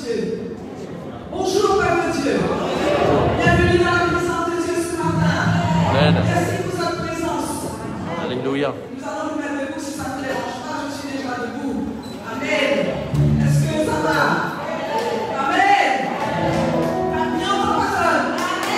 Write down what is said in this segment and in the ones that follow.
Dieu. Bonjour, Père de Dieu. Bienvenue dans la présence de Dieu ce matin. Amen. Merci pour cette présence. Alléluia. Nous allons nous mettre debout si ça ne dérange pas. Je suis déjà debout. Amen. Est-ce que ça va? Amen. Bien en personne.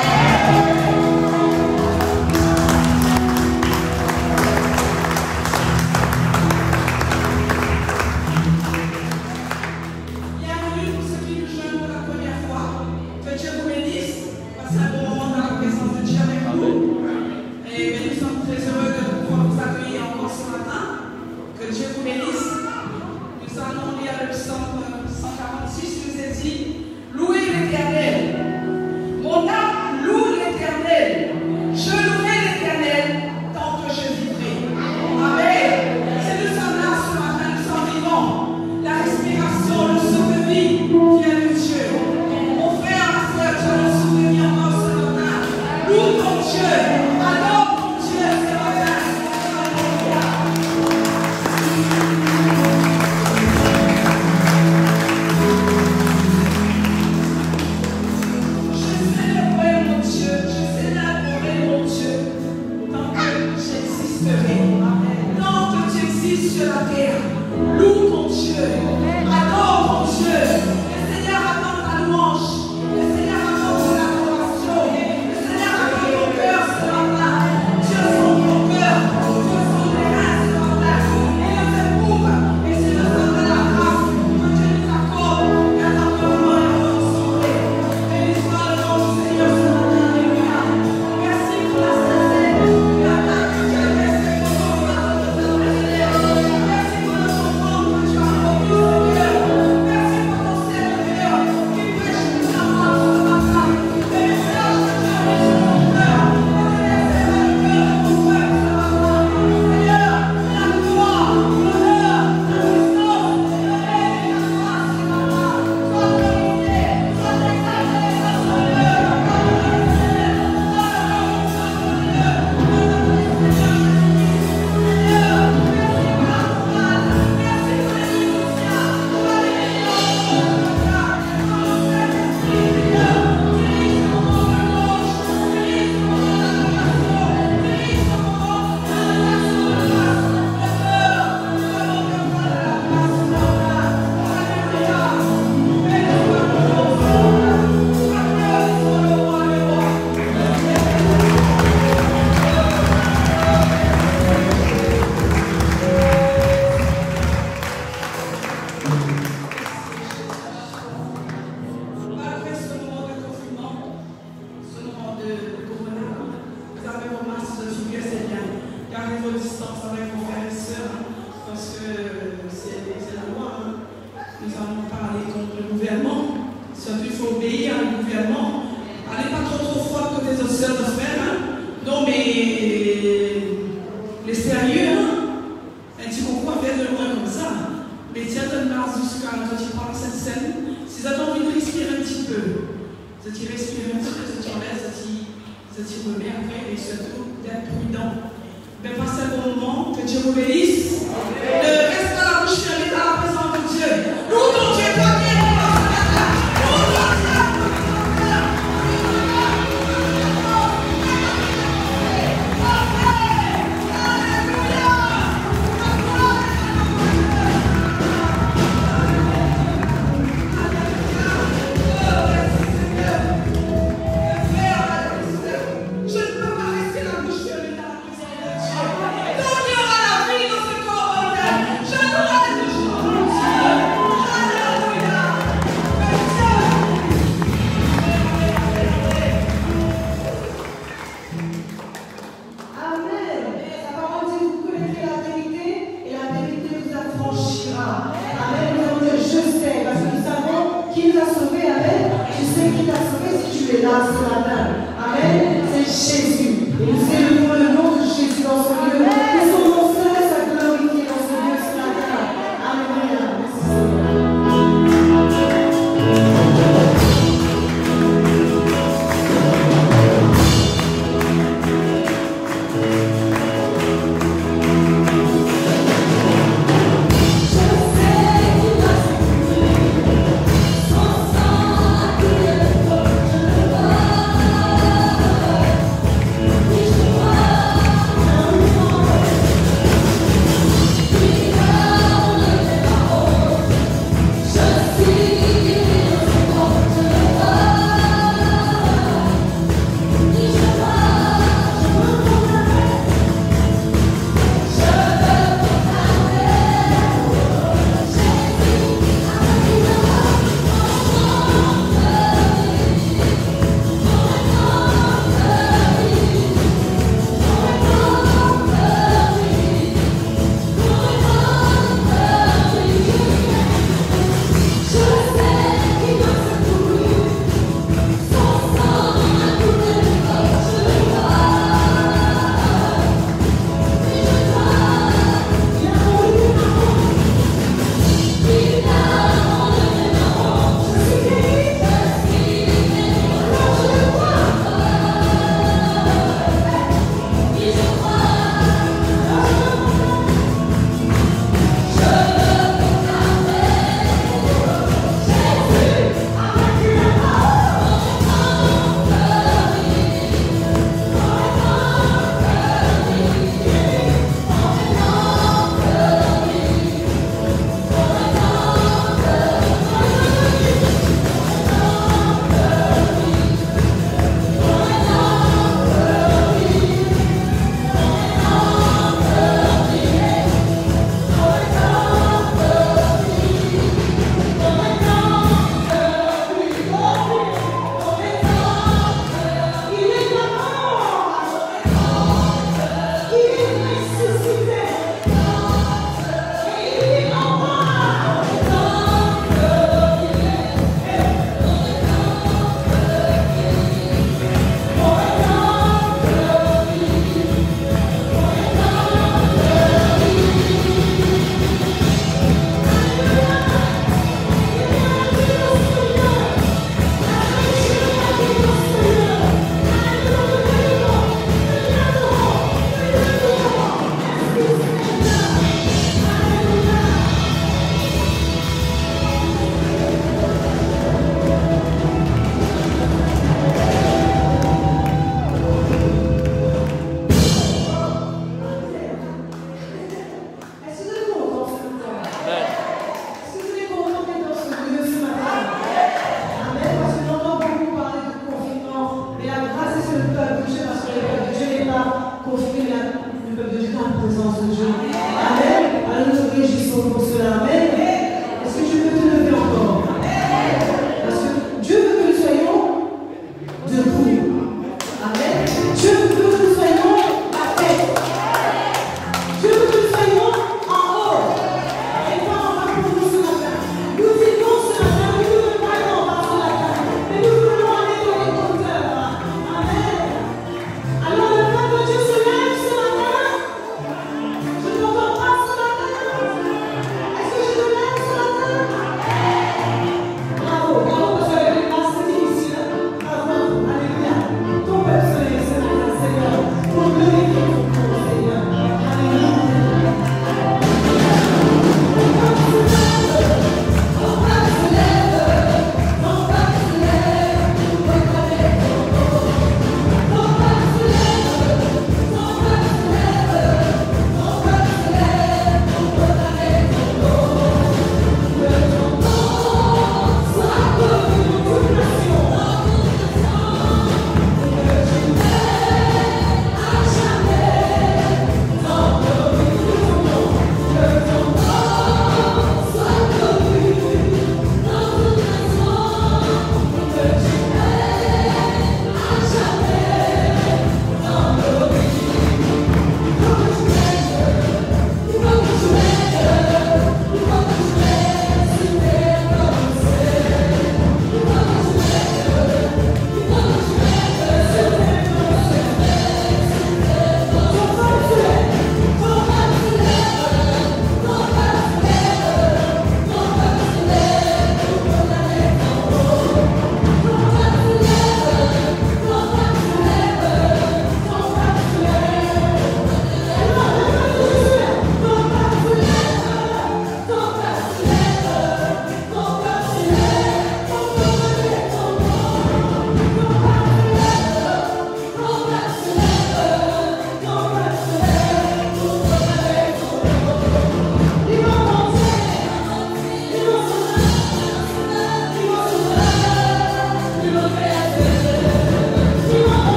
Bienvenue pour ceux qui nous joignent pour la première fois. Que Dieu vous bénisse. Passez un bon moment dans la présence de Dieu avec nous. Et nous sommes très heureux de pouvoir vous accueillir encore ce matin. Que Dieu vous bénisse. Nous allons lire le psaume 146 qui nous est dit: louez l'Éternel. Mon âme loue l'Éternel. Je louerai l'Éternel tant que je vivrai. Amen. Si nous sommes là ce matin, nous sommes vivants. La respiration, le souffle de vie vient de Dieu. Mon frère, ma soeur, tu as le souffle de vie encore ce matin. Loue ton Dieu. Adore ton Dieu ce matin. Je célébrerai mon Dieu. Je célébrerai mon Dieu tant que j'existerai. Tant que tu existes sur la terre. Loue ton Dieu. Adore ton Dieu. Le Seigneur attend ta louange. Le Seigneur attend ton adoration. Le Seigneur attend ton cœur ce matin. Dieu sonde ton cœur. Dieu sonde les reins ce matin. Il nous éprouve. Et c'est le sang de la grâce que Dieu nous accorde. Et à ta moment, il va nous sauver. Béni soit le nom du Seigneur ce matin. Alléluia. Merci pour la sainteté. La grâce que tu as laissée pour nous. Merci pour notre enfant que tu as promis, Seigneur. Merci pour ton serviteur qui prêche puissamment ce matin. Le message que tu as mis sur ton cœur. Après ce moment de confinement, ce moment de corona, vous avez vos masques de figure, c'est bien. Gardez vos distances avec vos frères et sœurs, parce que c'est la loi. Nous allons parler contre le gouvernement. Surtout, il faut obéir au gouvernement. Allez pas trop fort côté des sœurs de frères. Non, mais les sérieux, un petit concours fait de loin comme ça. Mais tiens, donne marge jusqu'à quand tu parles cette scène. Si vous avez envie de respirer un petit peu, si tu respires un petit peu, si tu enlèves, si tu remets après, et surtout d'être prudent. Mais passez un bon moment, que Dieu vous bénisse. Reste à la bouche fermée dans la présence de Dieu. Loue ton Dieu, toi qui es là. Loue ton Dieu. Je ne peux pas rester la bouche fermée dans la présence de Dieu. Tant qu'il y aura la vie dans ce corps mortel,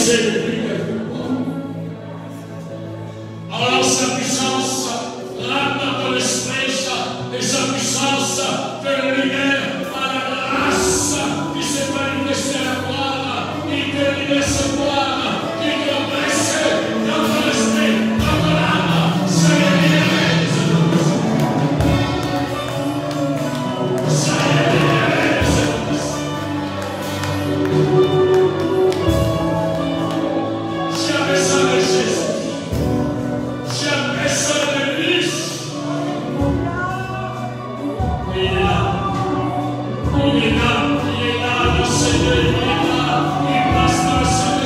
sait depuis quelque temps. Alors sa puissance rentre dans ton esprit et sa puissance te libère par la grâce qui s'est manifestée à la gloire, qui te libère ce gloire, qui te blesse dans ton esprit, dans ton âme. Soyez libérés. Soyez libérés. Jamais ça de Jésus. Jamais ça de lui. Il est là. Il est là. Il est là. Le Seigneur, il est là. Il passe dans le Seigneur.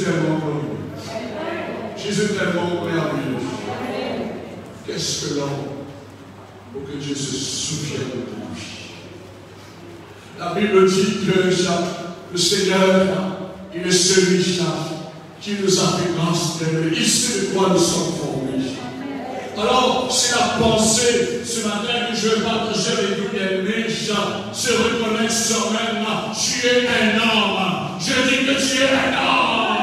tellement glorieux. Jésus tellement merveilleux. Qu'est-ce que l'homme pour que Dieu se souvienne de lui? La Bible dit que le Seigneur, il est celui-là qui nous a fait grâce d'aimer. Ici de quoi nous sommes formés. Alors, c'est la pensée ce matin que je vais partager avec vous, bien-aimés, se reconnaître soi-même. Tu es un homme. Je dis que tu es un homme.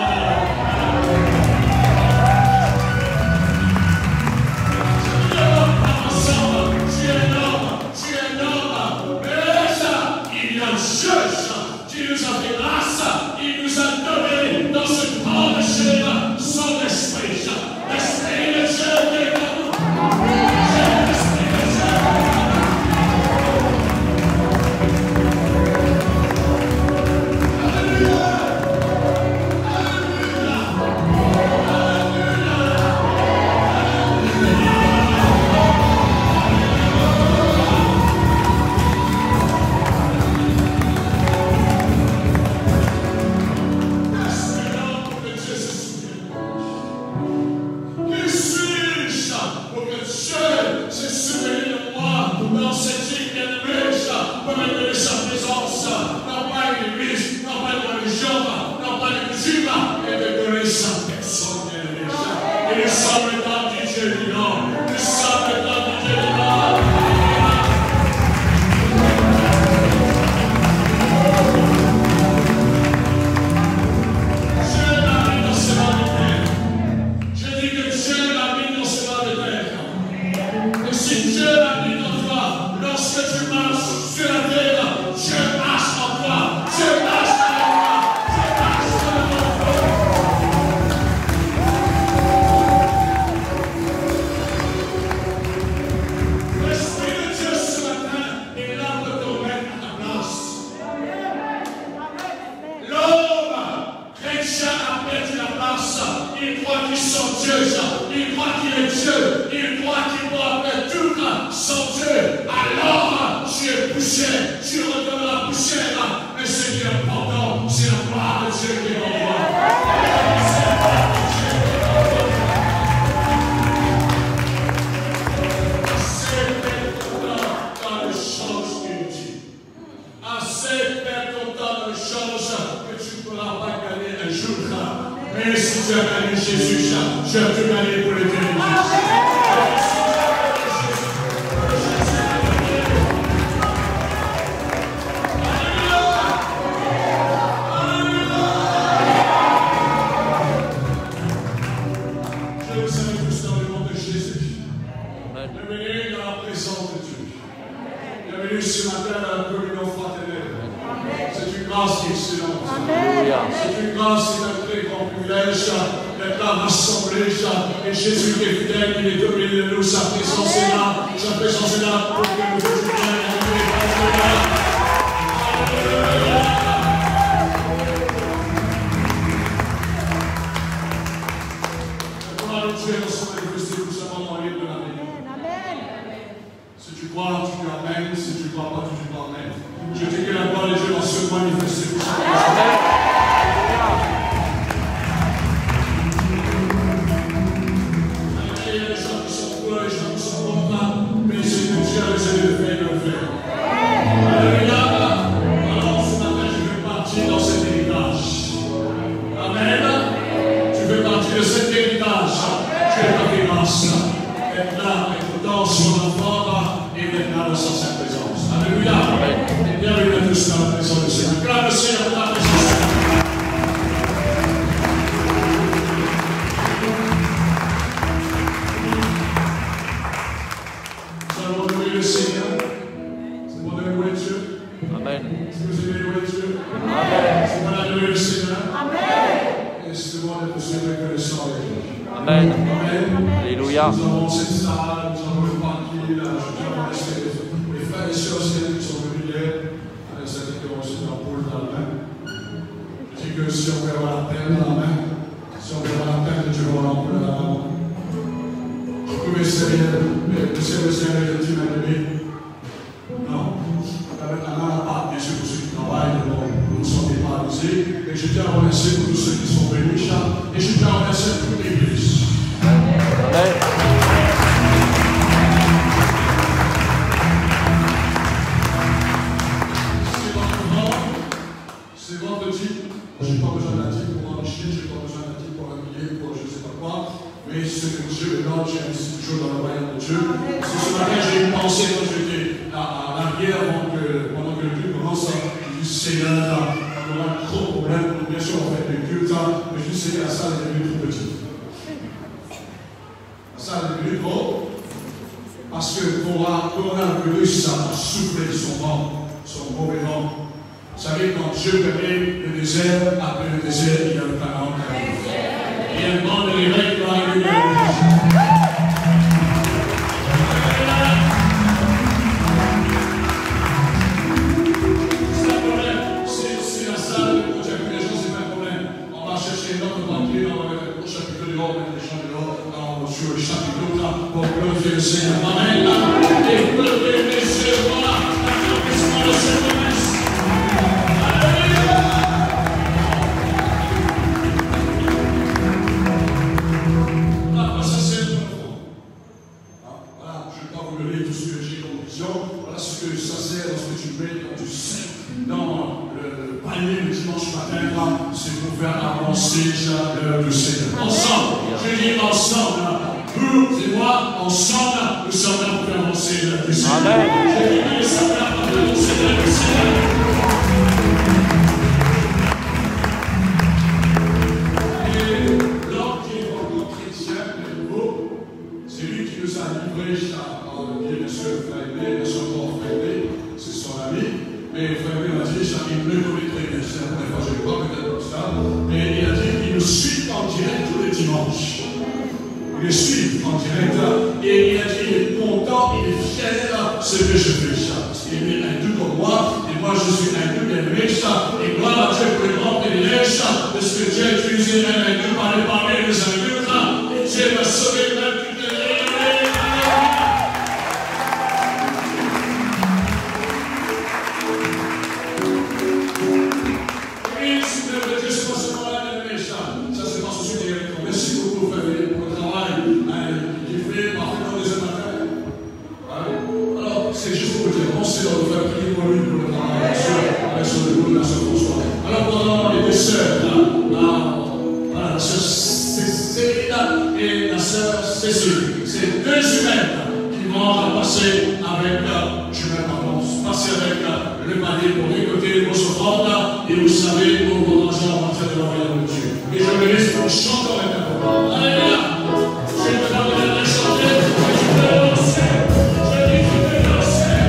Tu es un homme. Mais il y a un juge qui nous a fait grâce. Il nous a donné dans ce temps de chair son esprit. L'esprit de Dieu qui est en nous. commencer. Et je tiens à remercier tous ceux qui sont venus, et je tiens à remercier toute l'Église. C'est vendredi. Je n'ai pas besoin d'un type pour m'enrichir, je n'ai pas besoin d'un type pour m'habiller, pour je ne sais pas quoi. Mais ce que Dieu me donne, j'ai investi toujours dans le royaume de Dieu. Parce que ce matin, j'ai eu une pensée quand j'étais à l'arrière, pendant que le culte commence. Je dis, Seigneur, on aura un gros problème. Bien sûr, on fait des cultes, mais je dis, Seigneur, la salle est devenue trop petite. La salle est devenue trop. Parce que pour un coronavirus, ça a soufflé son vent, son mauvais vent. Vous savez, quand Dieu permet le désert, après le désert, il y a le Canaan. Il y a un vent de l'évêque qui va arriver. C'est un problème. C'est la salle où tu as vu les gens, c'est pas un problème. On va chercher notre papier, on va mettre au chapitre dehors, mettre les gens dehors, sur le chapitre là, pour glorifier le Seigneur. Amen. Et glorifier les cieux, voilà, l'accomplissement de cette promesse. Voilà ce que ça sert lorsque tu mets quand tu sais dans le panier le dimanche matin, c'est pour faire avancer l'heure du Seigneur. Ensemble, je dis ensemble, vous et moi, ensemble, nous sommes là pour faire avancer l'heure du Seigneur. Je dis que nous sommes là pour faire avancer l'heure du Seigneur. Et l'homme qui est encore chrétien, de nouveau, c'est lui qui nous a livré bien sûr, frère Aimé, bien sûr, mon frère Aimé, c'est son ami, mais frère Aimé m'a dit, il me connaît très bien, c'est la première fois que je le vois, peut-être comme ça, mais il a dit qu'il nous suit en direct tous les dimanches. Il le suit en direct, et il a dit, il est content, il est fier de ce que je fais, parce qu'il est hindou comme moi, et moi je suis hindou bien-aimé, et gloire à Dieu pour le grand privilège, de ce que Dieu a utilisé un hindou par les parler des hindous, et Dieu m'a sauvé même toute la vie. Merci beaucoup, frère, pour le travail qui fait parfaitement des heures matin. Alors, c'est juste pour vous dire, on sait dans le faire prier pour lui, pour le travail, bien sûr, le bout de la sœur François. Alors, pendant les deux sœurs, la sœur Cécile et la sœur Cécile, c'est deux humaines qui vont passer avec, passer avec le panier pour récolter vos offrandes, et vous savez, pour vos argent en matière de la royaume de Dieu. Et je me laisse pour chanter maintenant. Alléluia. Je me demande de chanter, mais je peux danser. Je dis que je peux danser.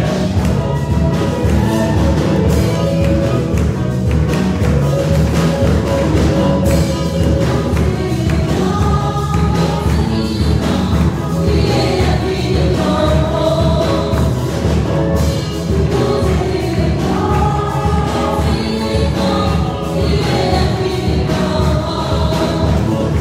Oh,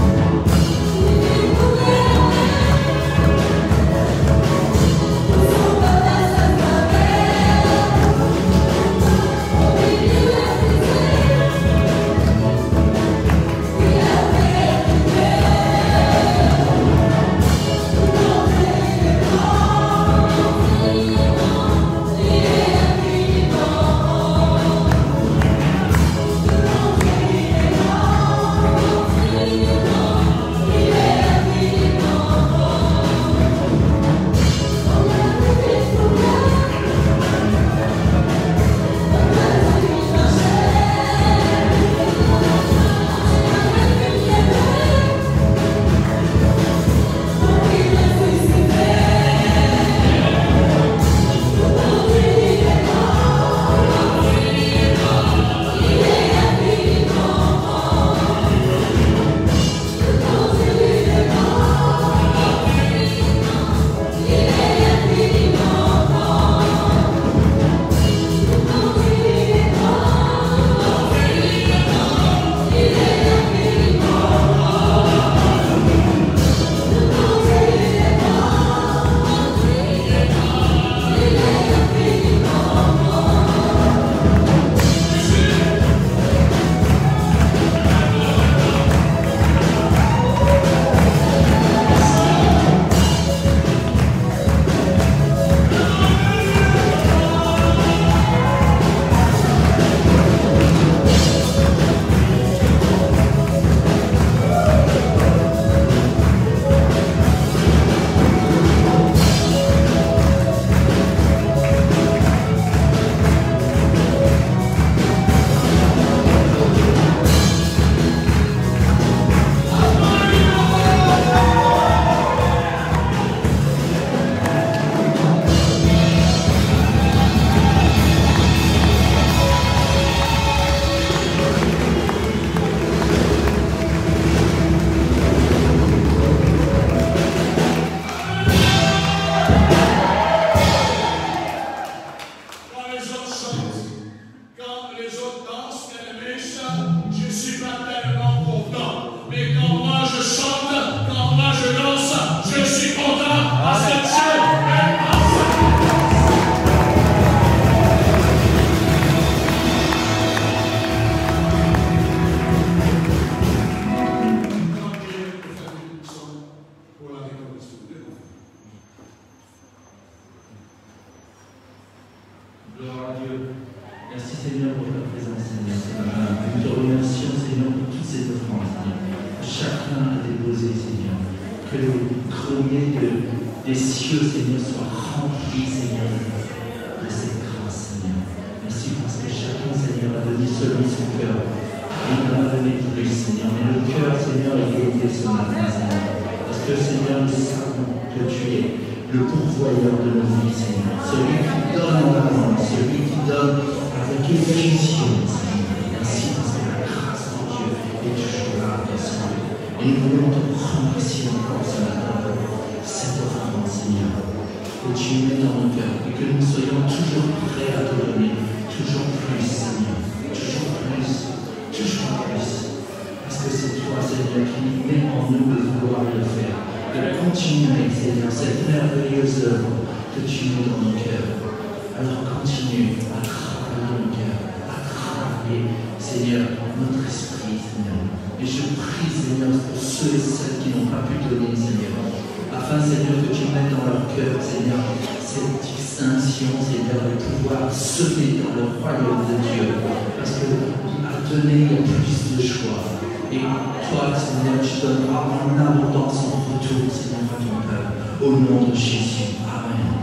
Gloire à Dieu. Merci Seigneur pour ta présence, Seigneur, ce matin. Nous te remercions, Seigneur, pour toutes ces offrandes, Seigneur. Chacun a déposé, Seigneur. Que le grenier des cieux, Seigneur, soit rempli, Seigneur, de cette grâce, Seigneur. Merci parce que chacun, Seigneur, a donné selon son cœur. Il n'en a donné plus, Seigneur. Mais le cœur, Seigneur, est gonflé ce matin, Seigneur. Parce que, Seigneur, nous savons que tu es le pourvoyeur de nos vies, Seigneur. Celui qui donne en avant, celui qui donne avec effusion, Seigneur. Merci parce que la grâce de Dieu est toujours là, Seigneur. Et nous voulons te remercier encore ce matin pour cette offrande, Seigneur. Que tu mets dans nos cœurs et que nous soyons toujours prêts à te donner, toujours plus, Seigneur. Toujours plus. Toujours plus. Parce que c'est toi, Seigneur, qui met en nous de vouloir le faire. De continuer, Seigneur, cette merveilleuse œuvre que tu mets dans nos cœurs. Alors continue à travailler nos cœurs, à travailler, Seigneur, notre esprit, Seigneur. Et je prie, Seigneur, pour ceux et celles qui n'ont pas pu donner, Seigneur. Afin, Seigneur, que tu mettes dans leur cœur, Seigneur, cette distinction, Seigneur, de pouvoir semer dans le royaume de Dieu. Parce que à donner, il y a plus de choix. Et toi, Seigneur, tu donneras en abondance en retour, Seigneur, à ton peuple. Au nom de Jésus. Amen.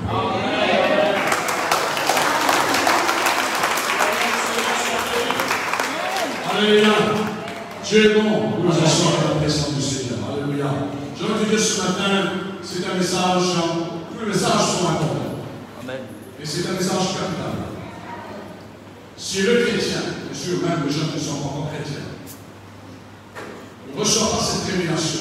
Alléluia. Dieu est bon. Nous asseoir à la présence du Seigneur. Alléluia. Je veux te dire ce matin, c'est un message, tous les messages sont importants. Amen. Et c'est un message capital. Si le chrétien, bien sûr, même les gens qui ne sont pas encore chrétiens, ne reçoit pas cette révélation,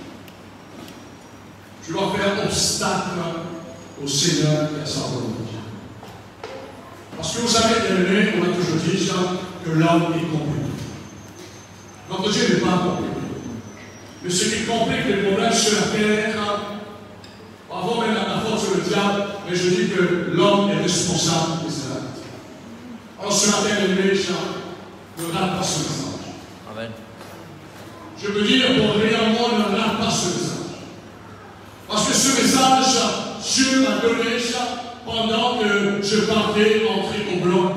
tu dois faire obstacle au Seigneur et à sa volonté. Parce que vous savez, bien-aimés, on a toujours dit que l'homme est compliqué. Notre Dieu n'est pas compliqué. Mais ce qui complique les problèmes sur la terre, avant même la faute sur le diable, mais je dis que l'homme est responsable de cela. Alors ce matin, bien-aimés, ne rate pas ce message. Amen. Je peux dire pour réellement ne rate pas ce message. Parce que ce message, Dieu m'a donné pendant que je partais entrer au bloc.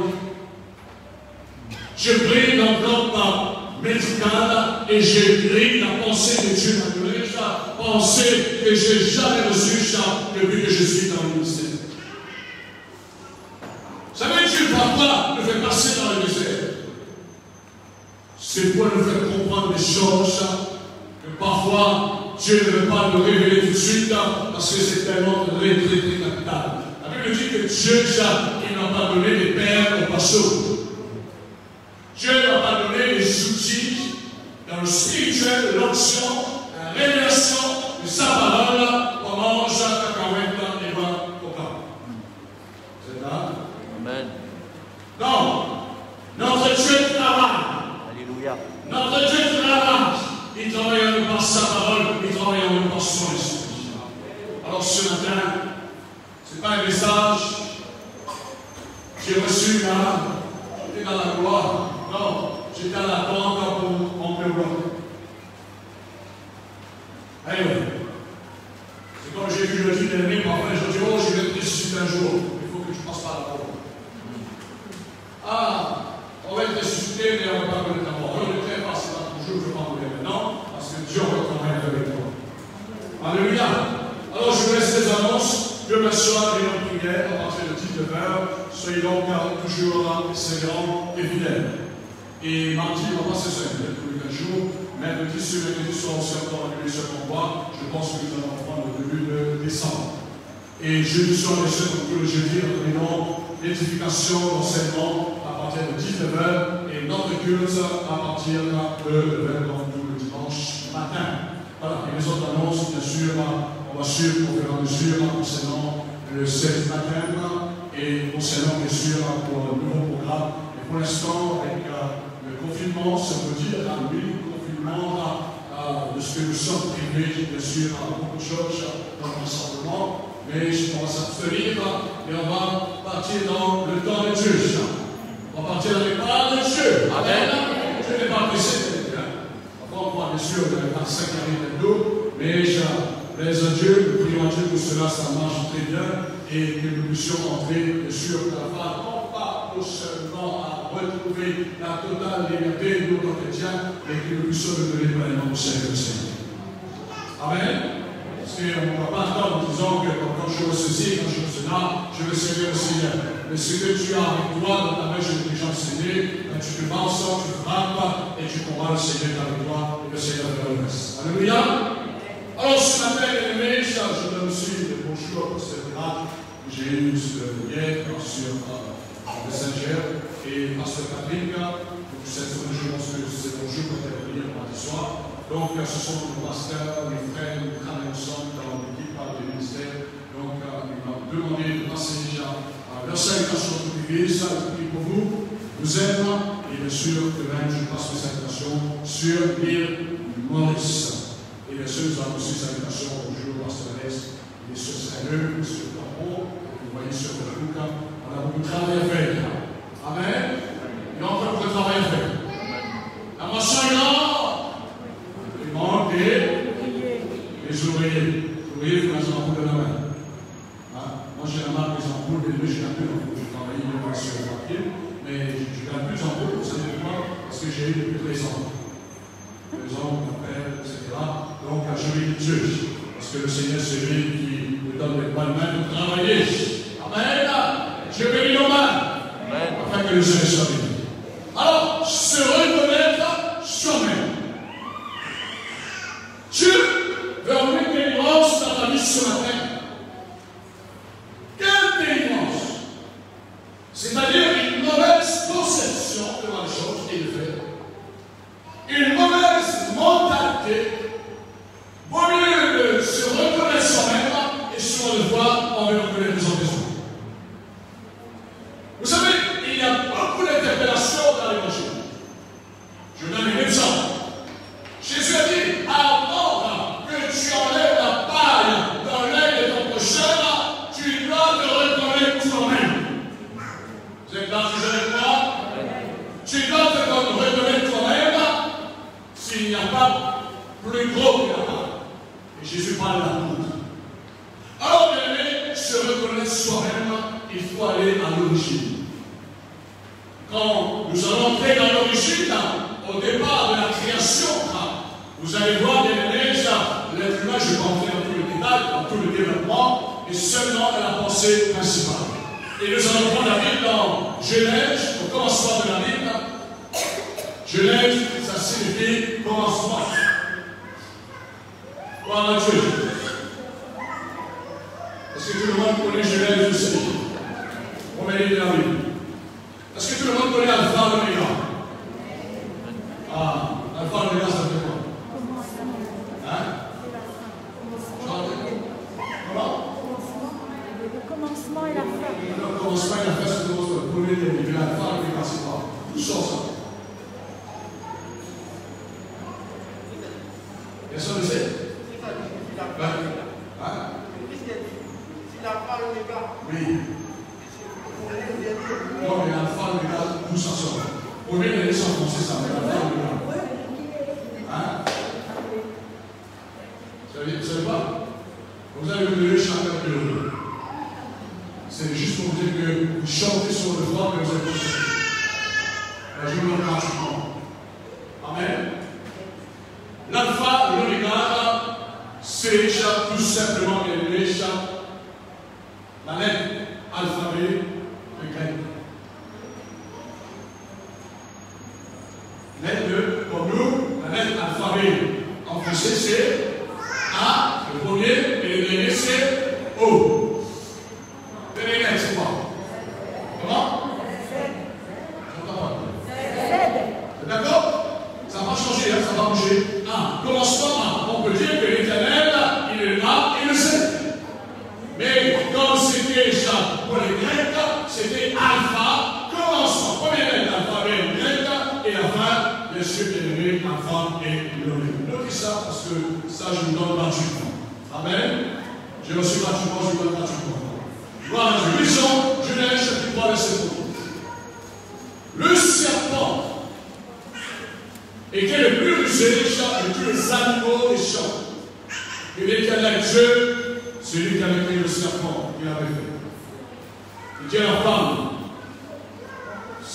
Je prie dans le bloc médical et j'ai pris la pensée que Dieu m'a donnée, pensée que je n'ai jamais reçue depuis que je suis dans le ministère. Vous savez, Dieu parfois nous fait passer dans le désert. C'est pour nous faire comprendre des choses que parfois Dieu ne veut pas nous révéler tout de suite parce que c'est tellement très capital. La Bible dit que Dieu, il n'a pas donné des pères aux pasteurs. Dieu n'a pas donné les outils dans le spirituel de l'onction, la révélation de sa parole, comment Jacques cacahuète et va coca. C'est là? Amen. Non. Notre Dieu travaille. Alléluia. Notre Dieu travaille. Il travaille en nous par sa parole, il travaille en nous par son esprit. Alors ce matin, ce n'est pas un message que j'ai reçu là, j'étais dans la gloire. Non, j'étais à la banque pour mon bloc. Allez, c'est comme j'ai vu le dit l'ennemi, mais après je dis, oh, je vais te ressusciter un jour. Il faut que tu passes par la porte. Ah, on va être ressuscité, mais on ne va pas connaître la mort. On ne le crée pas, c'est pas toujours, je ne vais pas mourir maintenant, parce que Dieu va travailler avec toi. Alléluia. Alors je vous laisse les annonces. Demain soir, et en prière, à partir de 19h, soyez donc toujours persévérants et fidèles. Et mardi, on va passer ça, peut-être tous les 4 jours. Mercredi, sur mercredi soir, aussi encore annulé ce combat. Je pense que nous allons prendre le début de décembre. Et jeudi soir, les soeurs, comme tout le jeudi, nous terminons l'édification, l'enseignement à partir de 19h et notre culte à partir de 20h, tout le dimanche matin. Voilà, et les autres annonces, bien sûr, on va suivre au fur et à mesure concernant le 16 matin et concernant, bien sûr, pour le nouveau programme. Et pour l'instant, avec le confinement, ça veut dire, oui, le confinement de ce que nous sommes privés, bien sûr, à beaucoup de choses dans le rassemblement, mais on va s'abstenir et on va partir dans le temps de Dieu. On va partir dans les pas de Dieu. Amen. Dieu n'est pas pressé. Après, on va bien sûr dans 5 années d'eau, mais plaise à Dieu, nous prions à Dieu que cela, ça marche très bien et que nous puissions entrer, bien sûr, dans la fin. pas seulement à retrouver la totale liberté de notre chrétien, mais que nous puissions le donner pleinement au Seigneur. Amen. Parce qu'on ne va pas attendre en disant que quand je veux ceci, quand je veux cela, je veux servir le Seigneur. Mais ce que tu as avec toi, dans ta main, je l'ai déjà enseigné, tu te bats ensemble, tu frappes, et tu combats le Seigneur avec toi, et le Seigneur fera le reste. Alléluia. Alors ce matin, les amis, je donne aussi le bonjour pour cette date que j'ai eu hier sur Messenger, et Pasteur Patrick, donc cette semaine, je pense que c'est bonjour pour intervenir mardi soir. Donc, ce sont nos pasteurs, les frères, nous travaillons ensemble dans l'équipe du ministère. Donc, il m'a demandé de passer déjà leur salutation à toute l'église, qui pour vous, nous aime. Et bien sûr, demain, je passe mes salutations sur l'île Maurice. Et bien sûr, nous avons aussi une salutation bonjour, Pasteur Alès, il est sur Saint-Leu, sur Campo, vous voyez sur le Luc. On a beaucoup de travail à faire. Amen. Il y a encore beaucoup de travail à faire. La moisson est là. Il manque les ouvriers. Les ouvriers, il faut les ampoules de la main. Moi, j'ai la marque des ampoules, mais je n'ai plus d'ampoules. Je travaille sur le papier, mais je n'ai plus d'ampoules, vous savez pourquoi? Parce que j'ai eu depuis 13 ans. 2 ans, mon père, etc. Donc, je vais le juge. Parce que le Seigneur, c'est lui qui nous donne les bonnes mains pour travailler. Amen. Je bénis nos mains. Afin que le Seigneur soit béni. Alors, se reconnaître soi-même. Dieu veut emmener une délivrance dans ta vie ce matin. Quelle délivrance? C'est-à-dire une mauvaise conception de la chose et le fait. Une mauvaise mentalité. Vaut mieux de se reconnaître soi-même et souvent le voir, on veut reconnaître les autres. Vous savez, il y a beaucoup d'interpellations dans l'évangile. Je vous donne un exemple. Jésus a dit, avant que tu enlèves la paille dans l'œil de ton prochain, tu dois te reconnaître toi-même. Vous êtes dans avec moi? Tu dois te reconnaître toi-même s'il n'y a pas plus gros que la paille. Et Jésus parle de la poudre. Alors, bien aimé, se reconnaître soi-même, il faut aller à l'origine. Quand nous allons entrer dans l'origine, au départ de la création, vous allez voir, bien aimé, l'être humain, je ne vais pas entrer dans tous les détails, dans tout le développement, et seulement à la pensée principale. Et nous allons prendre la Bible dans Genèse, au commencement de la Bible. Genèse, ça signifie commencement. Gloire à Dieu. Est-ce que tout le monde connaît Genèse aussi? Premier livre de la Bible. Est-ce que tout le monde connaît Alpha et Oméga? Ah, Alpha et Oméga, ça fait quoi? Hein? Comment? Le commencement et la fin. Le commencement et la fin, c'est le premier livre. Alpha et Oméga, c'est quoi? Tout sort ça. Personne ne sait? Oui. Non, mais l'alpha, le gars, d'où ça sort? Au lieu de laisser en français, ça fait l'alpha, le gars. Hein? Vous savez pas? Vous avez vu le chanteur de l'eau. C'est juste pour vous dire que vous chantez sur le voix que vous êtes possédé. Je vous le pratiquement. Amen. L'alpha, l'oméga, c'est tout simplement la lettre alphabet de grec. Lettre comme nous, la lettre alphabet en français c'est A, le premier, et le dernier c'est O. Le dernier c'est quoi? Comment? D'accord? Ça va changer, hein, ça va bouger. Ah, commencement, on peut dire que l'Éternel, il est là et le sait. Mais comme c'était déjà pour les Grecs, c'était alpha, commencement. Première lettre alphabet en grec, et la fin, bien sûr, bien aimé, alpha et l'oméga. Notez ça parce que ça, je vous donne gratuitement. Amen. J'ai reçu gratuitement, je vous donne gratuitement. Voilà, lisons Genèse chapitre 3, verset 1. Le serpent était le plus rusé de tous les animaux des champs. Et l'Éternel Dieu, celui qui avait créé le serpent, il avait fait. Il dit à la femme,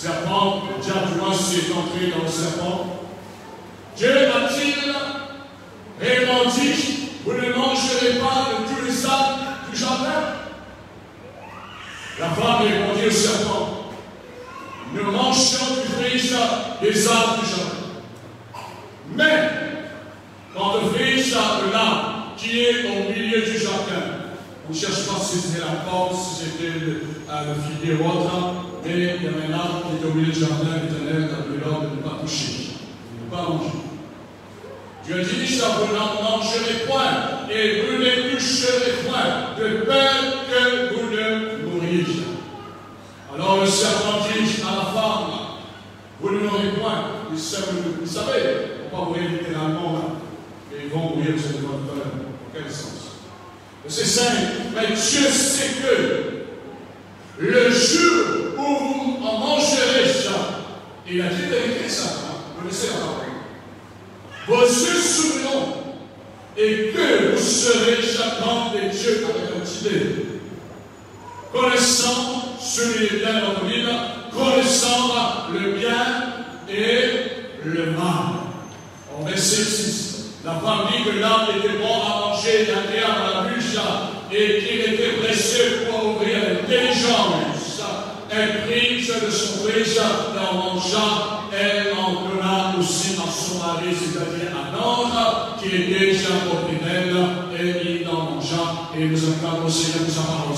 serpent, le diable du moins s'est entré dans le serpent. Dieu a-t-il réellement dit, vous ne mangerez pas de tous les arbres du jardin? La femme répondit au serpent, nous mangeons du fruit des arbres du jardin. Mais, quand le fruit de l'arbre qui est au milieu du jardin, on ne cherche pas si c'était la porte, si c'était le figuier ou autre, mais il y avait un arbre qui était au milieu du jardin, l'Éternel a donné l'ordre de ne pas toucher, de ne pas manger. Dieu dit, ça vous n'en mangerez point, et vous ne toucherez point, de peur que vous ne mouriez. Alors le serpent dit à la femme, vous ne mourrez point, vous savez, on va mourir littéralement là, et ils vont mourir, vous allez voir tout à l'heure. Quel sens? C'est simple, mais Dieu sait que le jour où vous en mangerez ça, et il a dit vérité ça, vous laissez la parole. Vos yeux s'ouvriront et que vous serez chacun des dieux avec un petit dé. Connaissant celui qui est bien dans le livre, connaissant le bien et le mal. En verset 6. La femme dit que l'arbre était bon à manger, l'agréable à la bouche, et qu'il était précieux pour ouvrir l'intelligence. Elle prit de son fruit, en mangeant, elle en donna aussi à son mari, c'est-à-dire à Adam, qui était déjà auprès d'elle, et il en mangea, et nous acclamons au Seigneur pour sa parole.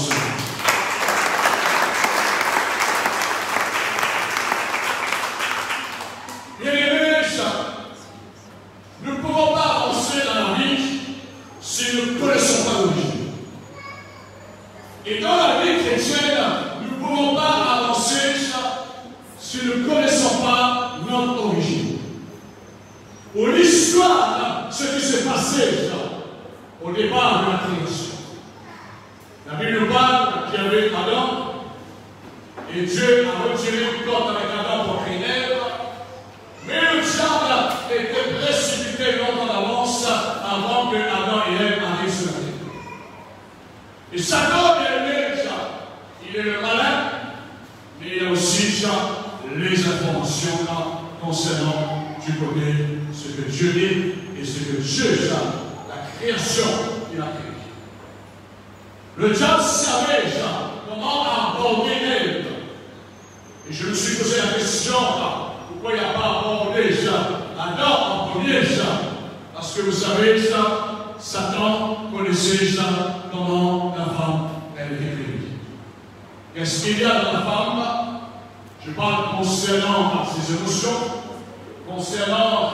Nous ne pouvons pas avancer dans la vie si nous ne connaissons pas l'origine. Et dans la vie chrétienne, nous ne pouvons pas avancer si nous ne connaissons pas notre origine. Ou l'histoire, ce qui s'est passé au départ de la création. La Bible nous parle qu'il y avait Adam, et Dieu a retiré le corps avec Adam pour créer Ève. Mais le diable était précipité longtemps d'avance avant que Adam et Ève arrivent sur la terre. Et Satan il est le malin, mais il a aussi les informations concernant, tu connais ce que Dieu dit et ce que Dieu a, la création qu'il a créée. Le diable savait comment aborder Ève. Et je me suis posé la question, pourquoi il n'a pas abordé Adam en premier parce que vous savez, Satan connaissait comment la femme elle est créée. Qu'est-ce qu'il y a dans la femme? Je parle concernant ses émotions, concernant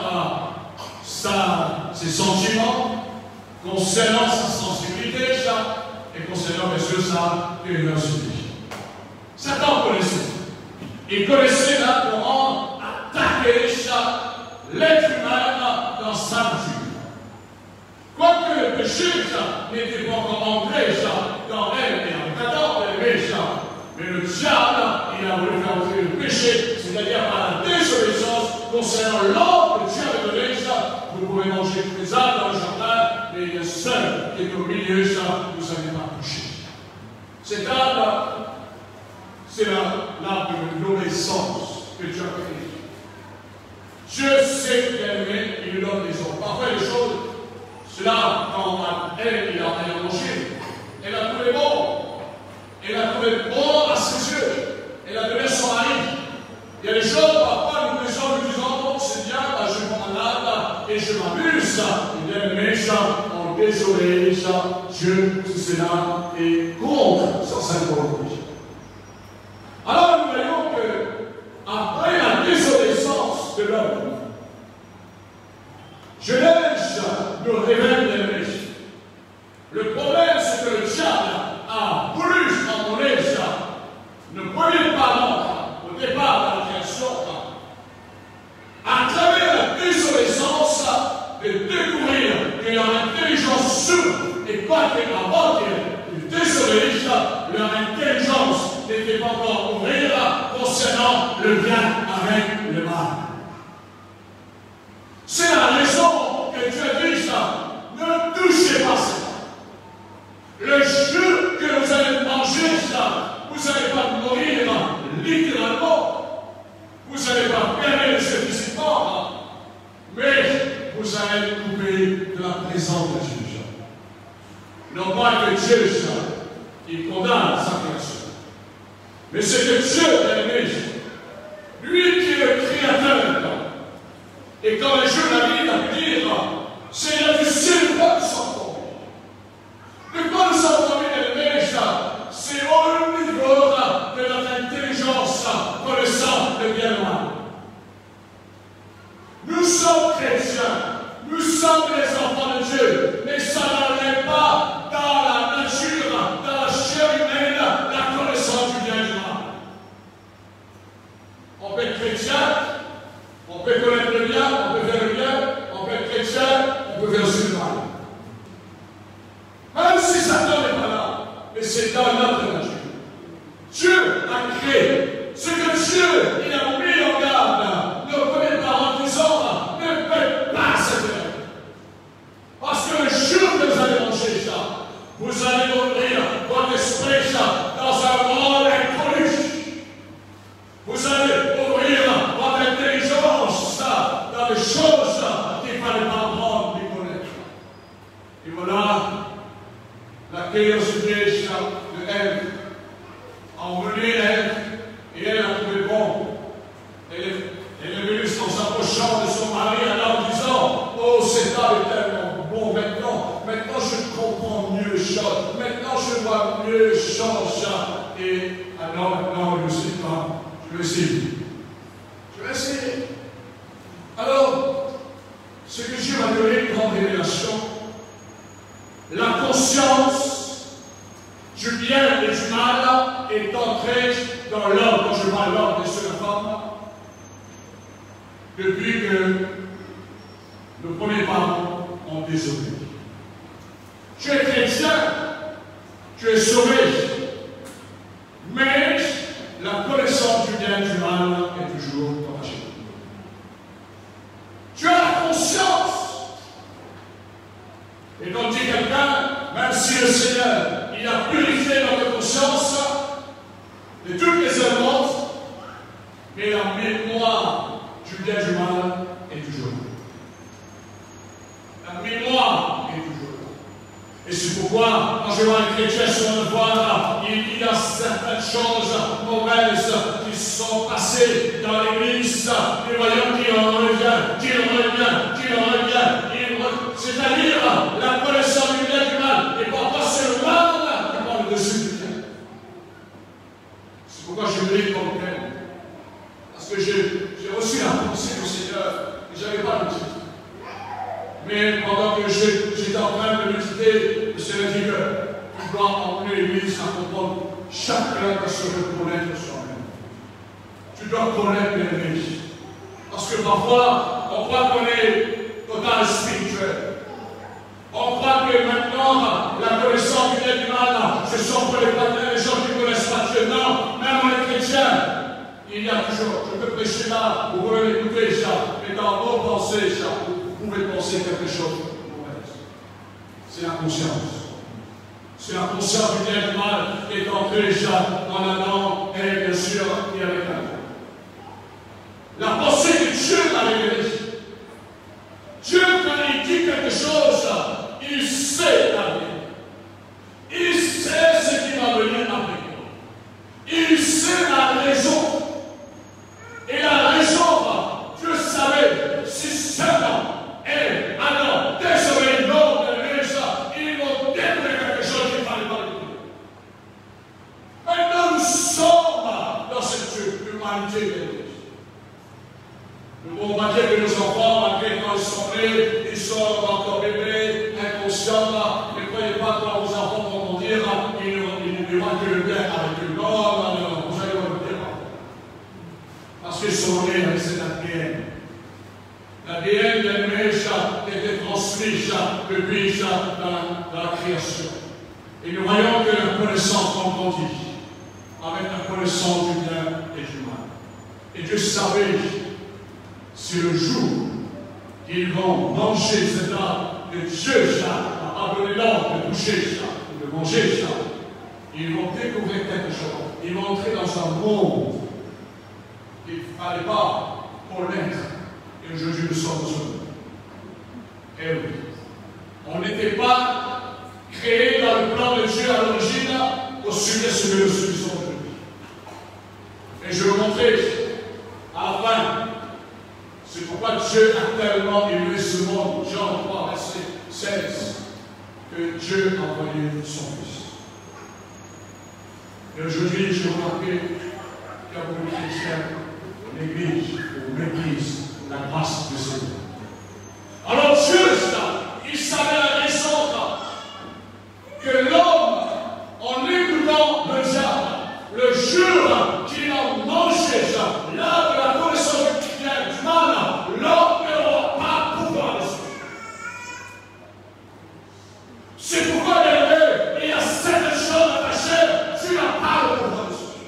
ses sentiments, concernant sa sensibilité, et concernant bien sûr sa curiosité. Satan connaissait. Il connaissait là comment attaquer l'être humain dans sa nature. Quoique le péché n'était pas encore entré dans elle et en Adam, mais le diable, il a voulu faire entrer le péché, c'est-à-dire par la désobéissance concernant l'ordre que Dieu avait donné. Vous pouvez manger tous les arbres dans le jardin, mais il y a seul qui est au milieu, vous n'allez pas toucher. Cet arbre, c'est l'arbre de l'obéissance que Dieu a créé. Dieu sait qu'il a aimé, il lui donne les autres. Parfois, les choses, cela, quand elle a mangé, elle a trouvé bon. Elle a trouvé bon à ses yeux. Elle a donné son mari. Il y a des choses, parfois, nous disons, bon, c'est bien, je prends l'arbre et je m'amuse. Il est méchant, on est désolé, Dieu, c'est cela, et contre son symbole. Alors, nous voyons que, après la désobéissance de l'homme, Genèse nous révèle les péchés. Le problème, c'est que le diable a voulu abandonner le premier parent au départ de la création, à travers la désobéissance, de découvrir que leur intelligence s'ouvre et quoi qu'avant qu'ils désobéissent, leur intelligence n'était pas encore ouverte concernant le bien avec le mal. C'est la raison que Dieu dit ne touchez pas ça. Le jour que vous allez manger ça, vous n'allez pas mourir littéralement, mal sa création. Mais c'est que Dieu, bien-aimé, lui qui est le créateur. Et quand les jeux de la vie, il a pu dire, Seigneur du ciel, de quoi nous sommes tombés? De quoi nous sommes tombés, bien-aimé, c'est au niveau de notre intelligence connaissant le bien et le mal. Nous sommes chrétiens, nous sommes les enfants de Dieu, mais ça n'enlève pas dans la nature, dans la chair humaine, la connaissance du bien et du mal. On peut être chrétien, on peut connaître le bien, on peut faire le bien, on peut être chrétien, on peut faire aussi le mal. Même si Satan n'est pas là, mais c'est dans notre nature. Dieu a créé ce que Dieu il a mis en garde nos premiers parents en disant ne faites pas cette erreur. Parce que le jour que vous allez manger ça, vous allez ouvrir votre esprit dans un monde inconnu. Vous allez ouvrir votre intelligence dans des choses qu'il ne fallait pas apprendre ni connaître. Et voilà la curiosité de Ève. Emmener Ève, et elle a trouvé bon. Elle est venue en s'approchant de son mari en disant oh, cet homme est tellement bon maintenant je comprends mieux les choses, maintenant je vois mieux les choses. Et non, je ne sais pas, je vais essayer. Alors, ce que Dieu m'a donné une grande révélation, la conscience du bien et du mal est entrée dans l'homme, quand je parle de l'homme et de la femme, depuis que nos premiers parents ont désobéi. Tu es chrétien, tu es sauvé, mais la connaissance du bien et du mal est toujours partagée. Tu as la conscience. Et quand dit quelqu'un, même si le Seigneur il a purifié notre conscience de toutes les œuvres, mais la mémoire du bien et du mal est toujours là. La mémoire est toujours là. Et c'est pourquoi, quand je vois un chrétien sur le devoir, il y a certaines choses mauvaises qui sont passées dans l'église, et voyons qu'il en revient. C'est-à-dire la connaissance du bien et du mal, et pas c'est le mal qui parle dessus du bien. C'est pourquoi je prie comme tel. Parce que j'ai reçu la pensée du Seigneur, et je n'avais pas le titre. Mais pendant que j'étais en train de méditer, le Seigneur dit que tu dois emmener l'Église à comprendre chacun doit se reconnaître soi-même. Tu dois connaître l'Église. Parce que parfois, on croit qu'on est total spirituel. On croit que maintenant, la connaissance du bien et du mal, ce sont pour les gens qui ne connaissent pas Dieu. Non, même les chrétiens. Il y a toujours, je peux prêcher là, vous pouvez l'écouter ça, mais dans vos pensées, ça, vous pouvez penser quelque chose de mauvais. C'est la conscience. C'est la conscience du bien et du mal qui est entrée dans Adam et bien sûr qui est avec Adam. La pensée que Dieu a révélée. Dieu, quand il dit quelque chose, il sait l'avenir. Il sait ce qui va venir après. Il sait la raison. Et la raison, Dieu savait, si Satan et Adam désobéissent l'ordre de l'Église, ils vont détruire quelque chose qui ne fallait pas détruire. Maintenant, nous sommes dans cette humanité de l'Église. Nous ne pouvons pas dire que nos enfants, malgré quand ils sont nés, ils sont encore bébés, inconscients. Ne croyez pas que vos enfants vont dire ils ne voient que le bien avec eux. Non, vous allez voir le bien. Parce qu'ils sont nés avec cet ADN. L'ADN de l'Église était transmis depuis dans la création. Et nous voyons que la connaissance grandit avec la connaissance du bien et du mal. Et Dieu savait, c'est le jour qu'ils vont manger cet arbre que Dieu a donné l'ordre de toucher ça, de manger ça. Ils vont découvrir quelque chose. Ils vont entrer dans un monde qu'il ne fallait pas connaître. Et aujourd'hui, nous sommes heureux. Et oui. On n'était pas créé dans le plan de Dieu à l'origine pour aussi bien ce que nous subissons aujourd'hui. Et je vais vous montrer à la fin, c'est pourquoi Dieu a tellement aimé ce monde, Jean 3, verset 16, que Dieu a envoyé son Fils. Et aujourd'hui, j'ai remarqué qu'il y a beaucoup de chrétiens, l'Église, ou méprise la grâce de Seigneur. Alors Dieu, il savait la raison que l'homme, en écoutant le diable, le jour qu'il a mangé l'arbre de la connaissance du mal, l'homme n'aura pas pouvoir dessus. C'est pourquoi il y a certaines choses à ta chair, tu n'as pas le pouvoir dessus.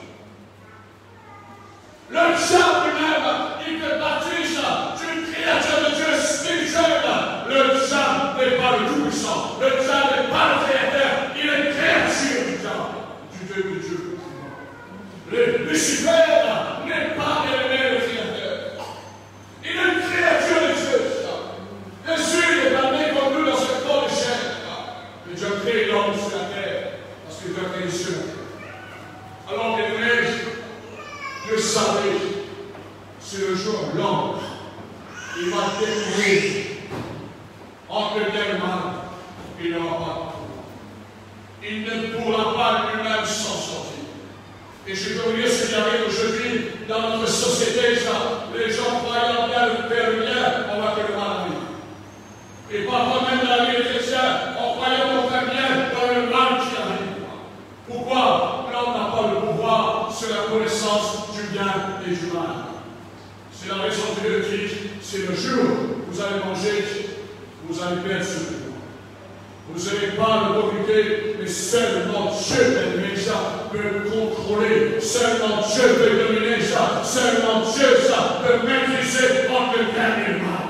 Le diable lui-même, il te baptise d'une créature de Dieu spirituelle. Le diable n'est pas le tout-puissant. Le diable n'est pas le créateur. Il est créature du diable, du Dieu de Dieu. Lucifer n'est pas le créateur. Il est une créature de Dieu. Bien sûr, il est amené comme nous dans ce corps de chair. Mais Dieu a créé l'homme sur la terre parce que Dieu a créé le ciel. Alors, bien aimés, Dieu savait, c'est le jour où l'homme, il va découvrir entre quel mal il n'aura pas. Il ne pourra pas lui-même s'en sortir. Et je peux vous dire ce qui arrive aujourd'hui dans notre société. Les gens croyant bien faire le bien, on va faire le mal à lui. Et parfois même dans la vie des chrétiens, en croyant qu'on fait bien dans le mal qui arrive. Pourquoi l'homme n'a pas le pouvoir sur la connaissance du bien et du mal? C'est la raison que Dieu dit, c'est le jour où vous allez manger, vous allez perdre ce pouvoir. Vous n'avez pas l'autorité, mais seulement Dieu peut contrôler, seulement Dieu peut dominer ça, seulement Dieu peut maîtriser entre le bien et le mal.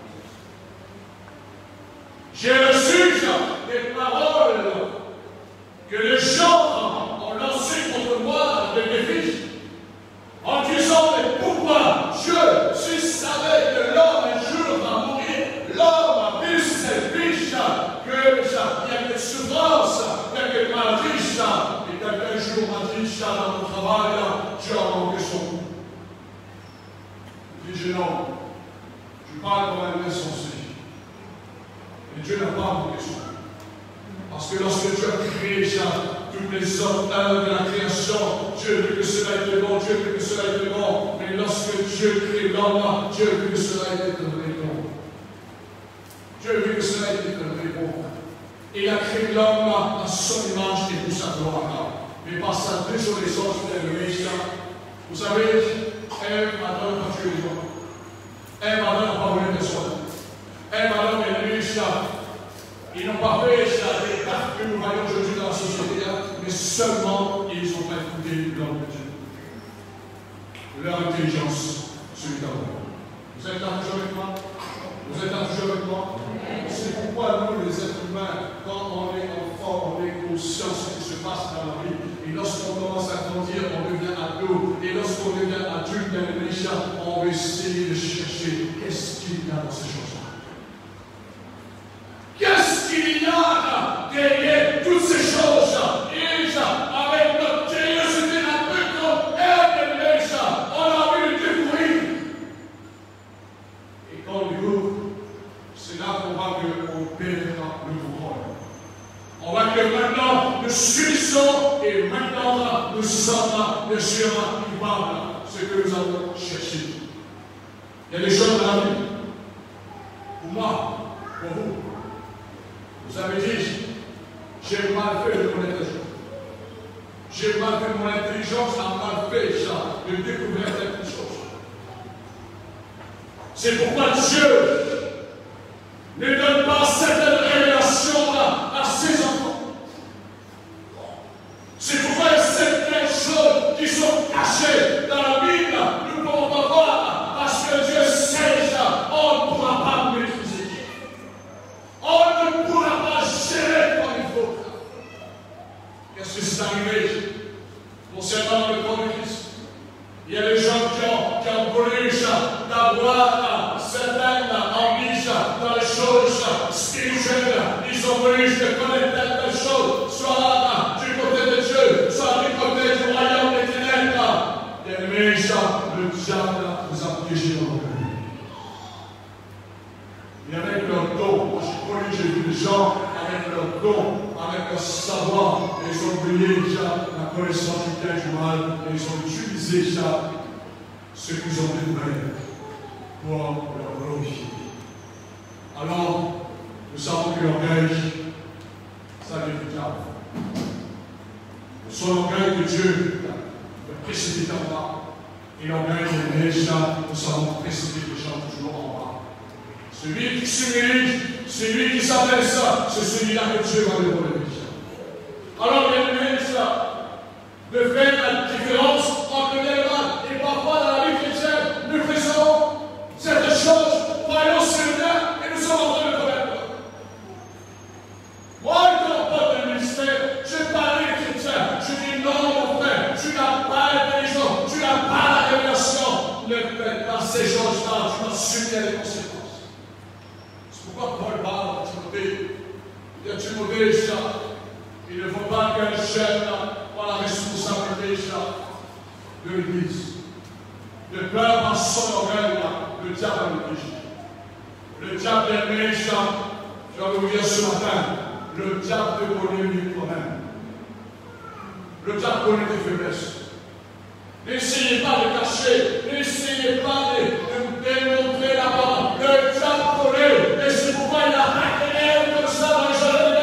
J'ai reçu des paroles que les gens ont lancées contre moi de mes fils, en disant, mais pourquoi Dieu, s'il savait que l'homme un jour va mourir, l'homme a vu cette biche, qu'il y a des souffrances, il y a des maladies, et quelqu'un jour m'a dit, dans mon travail, Dieu a manqué son coup. Je dis, non, je parle comme un insensé. Et Dieu n'a pas manqué son coup. Parce que lorsque Dieu a créé toutes les hommes de la création, Dieu veut que cela était bon, Dieu veut que cela était bon. Mais lorsque Dieu crée l'homme, Dieu veut que cela était bon. Dieu veut que cela était bon. Et il a créé l'homme à son image et pour sa gloire. Mais par sa désobéissance, vous savez, Ève Adam n'a pas tué les hommes. Ève Adam n'a pas volé personne. Ève Adam et lui, ils n'ont pas fait des actes que nous voyons aujourd'hui dans la société, mais seulement ils ont écouté l'homme de Dieu. Leur intelligence, celui d'abord. Vous êtes là toujours avec moi? Vous êtes là toujours avec moi? C'est pourquoi nous, les êtres humains, quand on est enfant, on est conscient de ce qui se passe dans la vie. Et lorsqu'on commence à grandir, on devient ado. Et lorsqu'on devient adulte, on va essayer de chercher qu'est-ce qu'il y a dans ces choses-là. Qu'est-ce qu'il y a derrière toutes ces choses? Et avec notre curiosité, un peu comme elle, on a envie de découvrir. Et quand on découvre, c'est là qu'on voit qu'on perdra le contrôle. On voit que maintenant, nous subissons et maintenant, nous sommes bien sûr coupables de ce que nous avons cherché. Il y a des choses dans la vie. Pour moi, pour vous. Vous avez dit, j'ai mal fait de mon intelligence. J'ai mal fait mon intelligence, a mal fait de découvrir quelque chose. C'est pourquoi Dieu ne donne pas cette révélation-là à ses enfants. C'est pourquoi il y a certaines choses qui sont cachées dans la Bible, nous ne pouvons pas voir, parce que Dieu sait ça, on ne pourra pas maîtriser. On ne pourra pas gérer comme il faut. Qu'est-ce qui s'est arrivé concernant le corps de Christ? Il y a des gens qui ont voulu d'avoir certaines envies dans les choses spirituelles. Ils ont voulu connaître telle chose, soit du côté de Dieu, du bien et du mal, et ils ont utilisé ça, ce qu'ils ont découvert, pour leur glorifier. Alors, nous savons que l'orgueil, ça vient du diable. Son orgueil de Dieu, le précédé en bas, et l'orgueil de déjà, nous savons précéder les gens toujours en bas. Celui qui s'humilie, celui qui s'appelle ça, c'est celui-là que Dieu va le relever. Alors, bien aimé, de faire la différence entre le bien et le mal. Et parfois, dans la vie chrétienne, nous faisons certaines choses, croyons sur le bien, et nous sommes en train de commettre. Moi, étant pas de ministère, je parle des chrétiens. Je dis non, mon frère, tu n'as pas l'intelligence, tu n'as pas la révélation. Ne fais pas ces choses-là, tu vas subir les conséquences. C'est pourquoi Paul parle à Timothée. Il y a Timothée, ça. Il ne faut pas qu'un jeune ait la responsabilité de l'Église. De peur par son orgueil, le diable a le péché. Le diable est méchant. Je vais vous dire ce matin, le diable te connaît mieux que toi-même. Le diable connaît tes faiblesses. N'essayez pas de cacher, n'essayez pas de démontrer la parole. Le diable connaît, et c'est pourquoi il a hacké comme ça dans les jardins.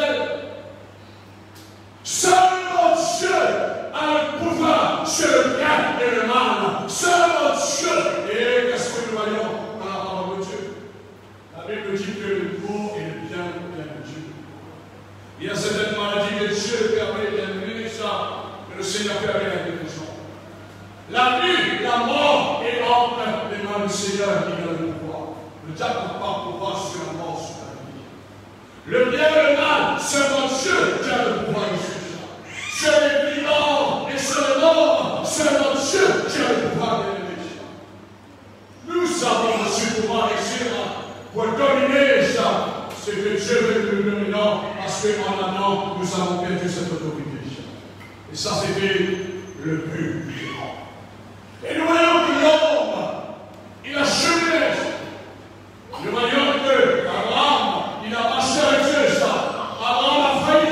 Seulement Dieu a le pouvoir sur le bien et le mal. Seulement Dieu. Et qu'est-ce que nous voyons dans la parole de Dieu? La Bible dit que le beau et le bien de Dieu. Il y a certaines maladies que Dieu permet d'amener ça, que le Seigneur permet la guérison. La vie, la mort est entre les mains du Seigneur qui a le pouvoir. Le diable n'a pas le pouvoir sur la mort, sur la vie. Le bien et le mal, seulement Dieu qui a le pouvoir dessus. Sur les vivants et sur les morts, seulement Dieu qui a le pouvoir de l'élection. Nous avons ce pouvoir ici pour dominer ça, ce que Dieu veut nous donner, parce qu'en un an, nous avons perdu cette autorité. Et ça, c'était le but du grand. Et nous voyons que l'homme, il a cheminé. Nous voyons que Abraham, il a marché avec Dieu, ça. Abraham a failli.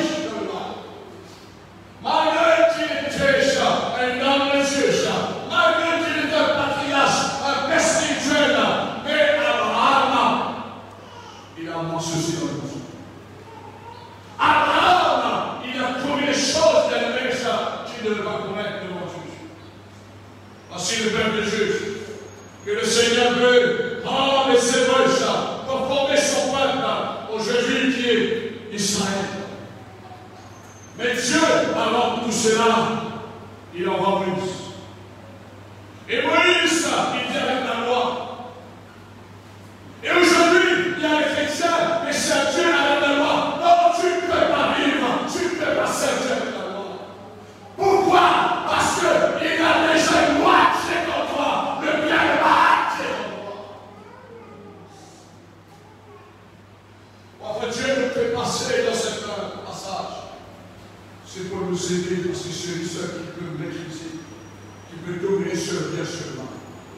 Malgré qu'il était un homme de Dieu, malgré qu'il était un patriarche, un père spirituel, mais Abraham, il a mangé aussi dans le monde. Abraham, il a commis les choses d'elle-même qu'il ne devait pas commettre devant Dieu. Voici le peuple de Dieu, que le Seigneur veut prendre ses voeux pour former son peuple au Jésus qui est Israël. Mais Dieu, avant tout cela, il envoie Moïse. Et Moïse, il dit avec la loi. Et aujourd'hui, il y a les chrétiens, mais c'est Dieu avec la loi. Non, tu ne peux pas vivre, tu ne peux pas servir avec la loi. Pourquoi? Parce qu'il y a déjà une loi qui est en toi, le bien et le mal qui est en toi. Enfin, Dieu nous fait passer dans ce passage. C'est pour nous aider, parce que c'est celui qui peut maîtriser, qui peut dominer sur le bien, sur le mal.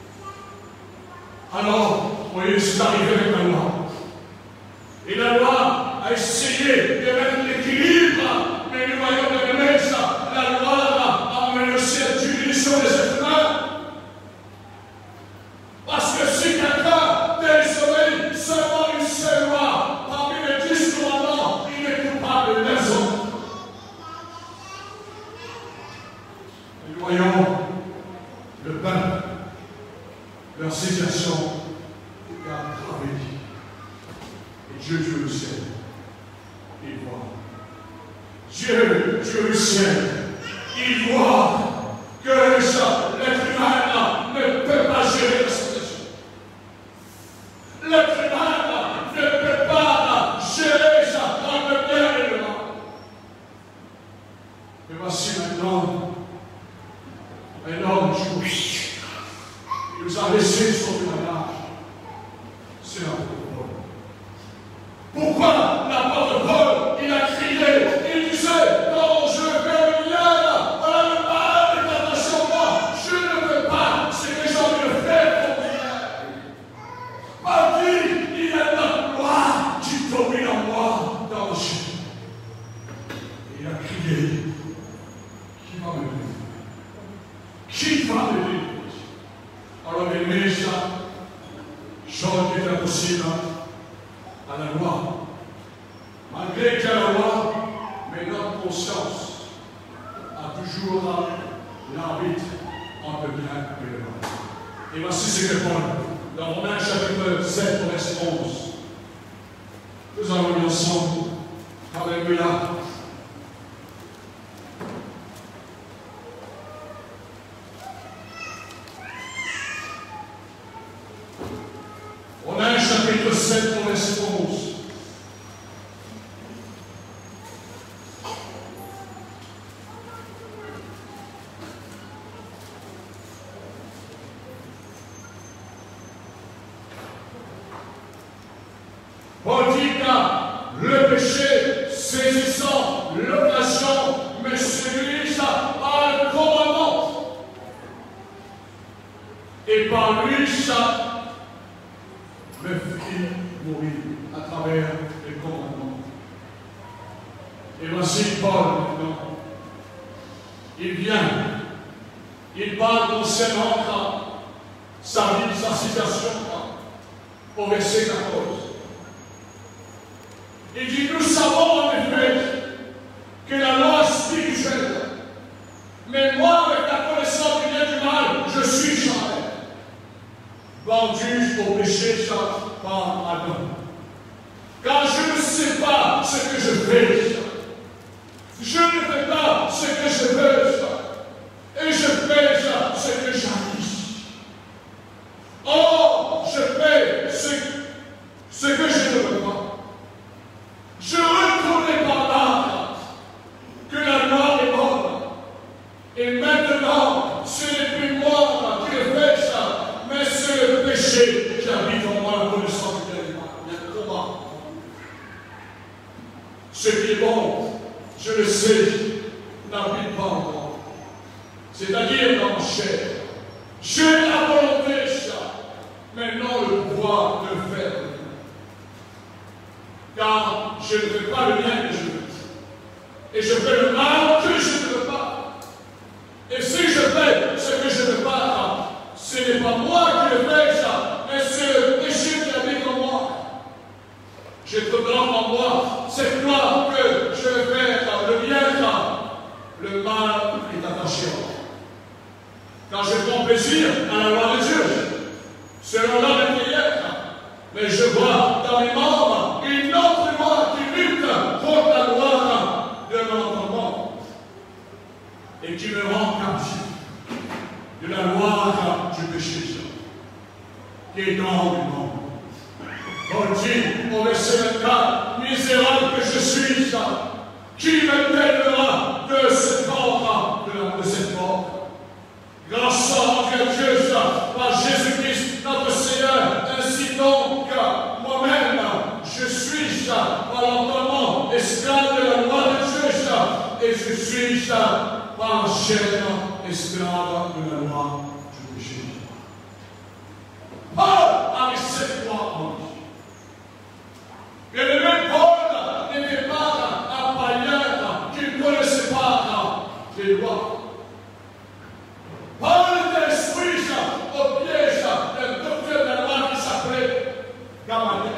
Alors, vous voyez, c'est arrivé avec la loi. Et la loi a essayé de mettre l'équilibre, mais nous voyons de même ça. La loi a amené aussi à diminution des êtres humains. Parce que si quelqu'un désobéit seulement une seule loi, parmi les 10 commandements, il est coupable de maison. Nous voyons le peuple, leur situation, car travail. Et Dieu le ciel, il voit. Dieu le ciel, il voit que l'être humain ne peut pas gérer la situation. L'être humain ne peut pas gérer ça entre le bien et le mal. Et voici maintenant un homme juif. Il nous a laissé son témoignage. C'est l'apôtre Paul. Pourquoi l'apôtre Paul, il a crié, il disait, non, je veux le lien, voilà le mal est attaché à moi, je ne veux pas, c'est que les gens me font pour bien. Par qui il y a notre loi qui domine en moi dans le chien. Et il a crié, qui va me faire? Qui va m'aider? Alors, mes ça, chose qui est impossible à la loi. Malgré qu'il y a la loi, mais notre conscience a toujours l'arbitre entre le bien et le mal. Et voici ce que Paul, dans Romains chapitre 7, verset 11, nous allons lire ensemble. Alléluia. Romains chapitre 7, verset 11. Paul dit que le péché saisissant l'occasion me séduit à le commandement. Et par lui, ça me fit mourir à travers les commandements. Et voici Paul maintenant. Il vient, il parle concernant sa vie, sa situation, au verset 14. Il dit, nous savons en effet que la loi spirituelle, mais moi, avec la connaissance du bien et du mal, je suis charnel, vendu au péché par Adam. Car je ne sais pas ce que je fais, je ne fais pas ce que je veux, et je fais ce que j'arrive. Or, je fais ce que je ne veux pas. Je reconnais par là que la loi est bonne. Et maintenant, ce n'est plus moi qui le fais ça, mais c'est le péché qui habite en moi, la connaissance du bien et du mal. Il y a un combat. Ce qui est bon, je le sais, n'habite pas en moi. C'est-à-dire dans ma chair. J'ai la volonté, ça, mais non le pouvoir de le faire. Car je ne fais pas le bien que je veux. Et je fais le mal que je ne veux pas. Et si je fais ce que je ne veux pas, ce n'est pas moi qui le fais ça, mais c'est le péché qui habite en moi. J'ai trop grand en moi, c'est toi que je vais faire le bien, le mal est attaché à moi. Quand je prends plaisir à la loi de Dieu, selon la prière, mais je vois dans mes membres une autre loi qui lutte contre la loi de mon entendement et qui me rend captif de la loi du péché qui est dans le monde. On dit au verset 24, misérable que je suis, qui me délivera de ce corps, de cette mort. Grâce à Dieu, par Jésus-Christ, notre Seigneur, ainsi donc, moi-même, je suis par l'entendement esclave de la loi de Dieu, et je suis par chair esclave de la loi du péché. Paul avait cette loi en lui. Et le même Paul n'était pas un païen qui ne connaissait pas les lois. Paul était instruit au piège d'un docteur de la loi qui s'appelait Gamaliel.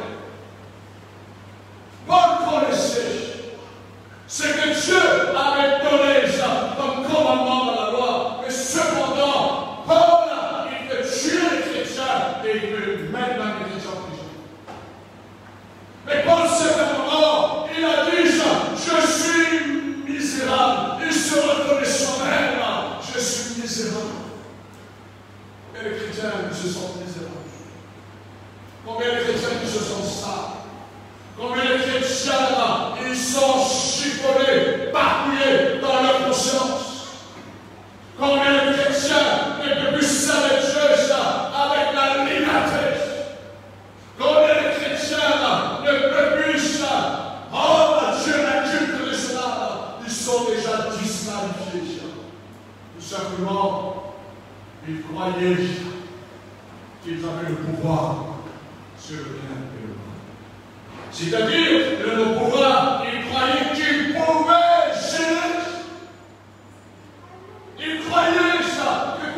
Paul connaissait ce que Dieu avait donné comme commandement dans la loi. Mais cependant, Paul, il peut tuer les chrétiens et il peut mettre les chrétiens en prison. Mais Paul, certainement, il a dit, je suis misérable. Il se reconnaît soi-même, je suis misérable. Et les chrétiens qui se sentent misérables. Combien de chrétiens qui se sentent sables? Combien de chrétiens ils sont chiffonnés, barbouillés dans leur conscience? Combien de chrétiens ne peuvent plus servir Dieu avec la liberté? Combien de chrétiens ne peuvent plus rendre Dieu la culte de cela? Ils sont déjà disqualifiés. Tout simplement, ils croyaient qu'ils avaient le pouvoir sur le bien et le mal. C'est-à-dire, le pouvoir, ils croyaient qu'ils pouvaient gérer. Ils croyaient ça, que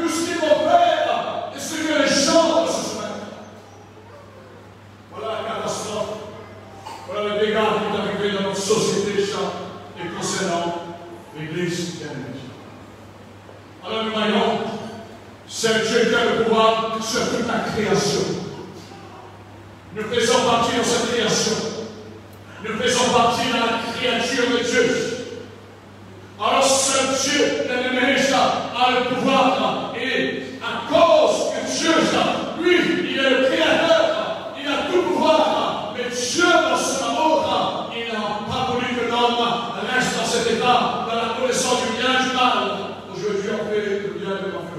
C'est Dieu qui a le pouvoir sur toute la création. Nous faisons partie de cette création. Nous faisons partie de la créature de Dieu. Alors ce Dieu, l'ennemi, a le pouvoir. Et à cause que Dieu, lui, il est le créateur, il a tout pouvoir. Mais Dieu, dans son amour, il n'a pas voulu que l'homme reste dans cet état, dans la connaissance du bien et du mal. Aujourd'hui, on fait le bien et le mal.